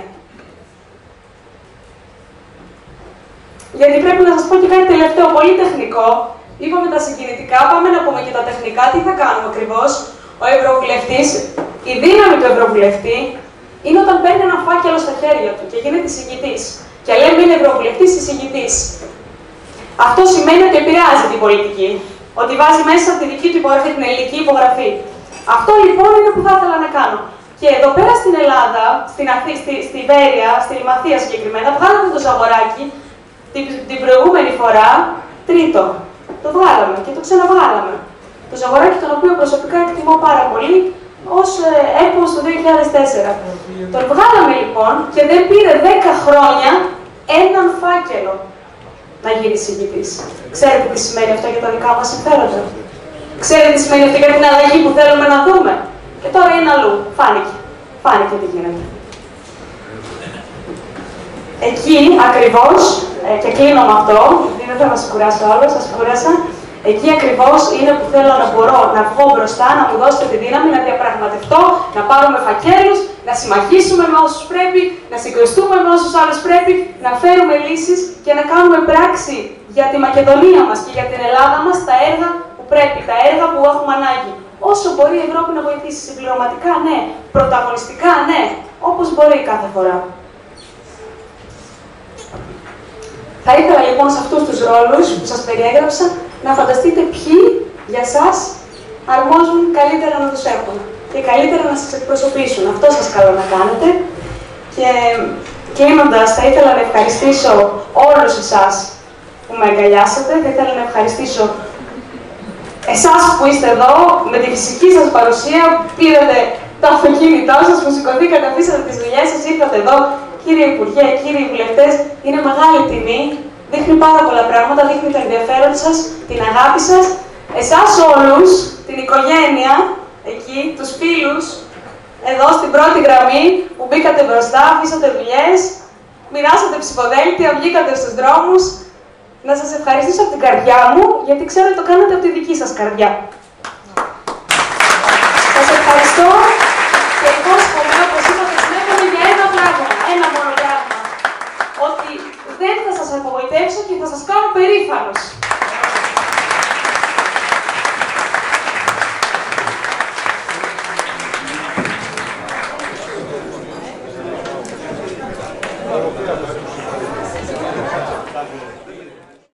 Γιατί πρέπει να σας πω και κάτι τελευταίο, πολύ τεχνικό. Είπαμε τα συγκινητικά, πάμε να πούμε και τα τεχνικά. Τι θα κάνουμε ακριβώς. Ο Ευρωβουλευτής, η δύναμη του Ευρωβουλευτή, είναι όταν παίρνει ένα φάκελο στα χέρια του και γίνεται εισηγητής. Και λέμε είναι Ευρωβουλευτής εισηγητής. Αυτό σημαίνει ότι επηρεάζει την πολιτική. Ότι βάζει μέσα τη δική του υπογραφή, την ελληνική υπογραφή. Αυτό λοιπόν είναι που θα ήθελα να κάνω. Και εδώ πέρα στην Ελλάδα, στη Βέρεια, στη Λιμαθία συγκεκριμένα, βγάλαμε το Ζαγοράκι την προηγούμενη φορά, τρίτο. Το βγάλαμε και το ξαναβγάλαμε. Το Ζαγοράκι, τον οποίο προσωπικά εκτιμώ πάρα πολύ, ως έπος το 2004. Τον βγάλαμε λοιπόν και δεν πήρε 10 χρόνια έναν φάκελο να γίνει εισηγητής. Ξέρετε τι σημαίνει αυτό για τα δικά μας συμφέροντα. Ξέρετε τι σημαίνει αυτό για την αλλαγή που θέλουμε να δούμε. Και τώρα είναι αλλού. Φάνηκε. Φάνηκε τι γίνεται. Εκεί ακριβώς, και κλείνω με αυτό, γιατί δεν θα μας κουράσω άλλο, σας κούρασα. Εκεί ακριβώς είναι που θέλω να μπορώ να βγω μπροστά, να μου δώσετε τη δύναμη, να διαπραγματευτώ, να πάρουμε φακέλους, να συμμαχίσουμε με όσους πρέπει, να συγκριστούμε με όσους άλλους πρέπει, να φέρουμε λύσεις και να κάνουμε πράξη για τη Μακεδονία μας και για την Ελλάδα μας τα έργα που πρέπει, τα έργα που έχουμε ανάγκη. Όσο μπορεί η Ευρώπη να βοηθήσει, συμπληρωματικά ναι, πρωταγωνιστικά ναι, όπως μπορεί κάθε φορά. Θα ήθελα λοιπόν σε αυτούς τους ρόλους που σας περιέγραψα να φανταστείτε ποιοι για σας αρμόζουν καλύτερα να τους έχουν και καλύτερα να σας εκπροσωπήσουν. Αυτό σας καλώ να κάνετε. Και κλείνοντας, θα ήθελα να ευχαριστήσω όλους εσάς που με αγκαλιάσατε. Θα ήθελα να ευχαριστήσω εσάς που είστε εδώ, με τη φυσική σας παρουσία, πήρατε το αυτοκίνητό σας, που σηκωθήκατε, αφήσατε τις δουλειές σας, ήρθατε εδώ. Κύριε Υπουργέ, κύριοι βουλευτές, είναι μεγάλη τιμή. Δείχνει πάρα πολλά πράγματα, δείχνει το ενδιαφέρον σας, την αγάπη σας. Εσάς όλους, την οικογένεια, εκεί, τους φίλους, εδώ στην πρώτη γραμμή, που μπήκατε μπροστά, αφήσατε δουλειές, μοιράσατε ψηφοδέλτια, βγήκατε στους δρόμους. Να σας ευχαριστήσω από την καρδιά μου, γιατί ξέρω ότι το κάνετε από τη δική σας καρδιά.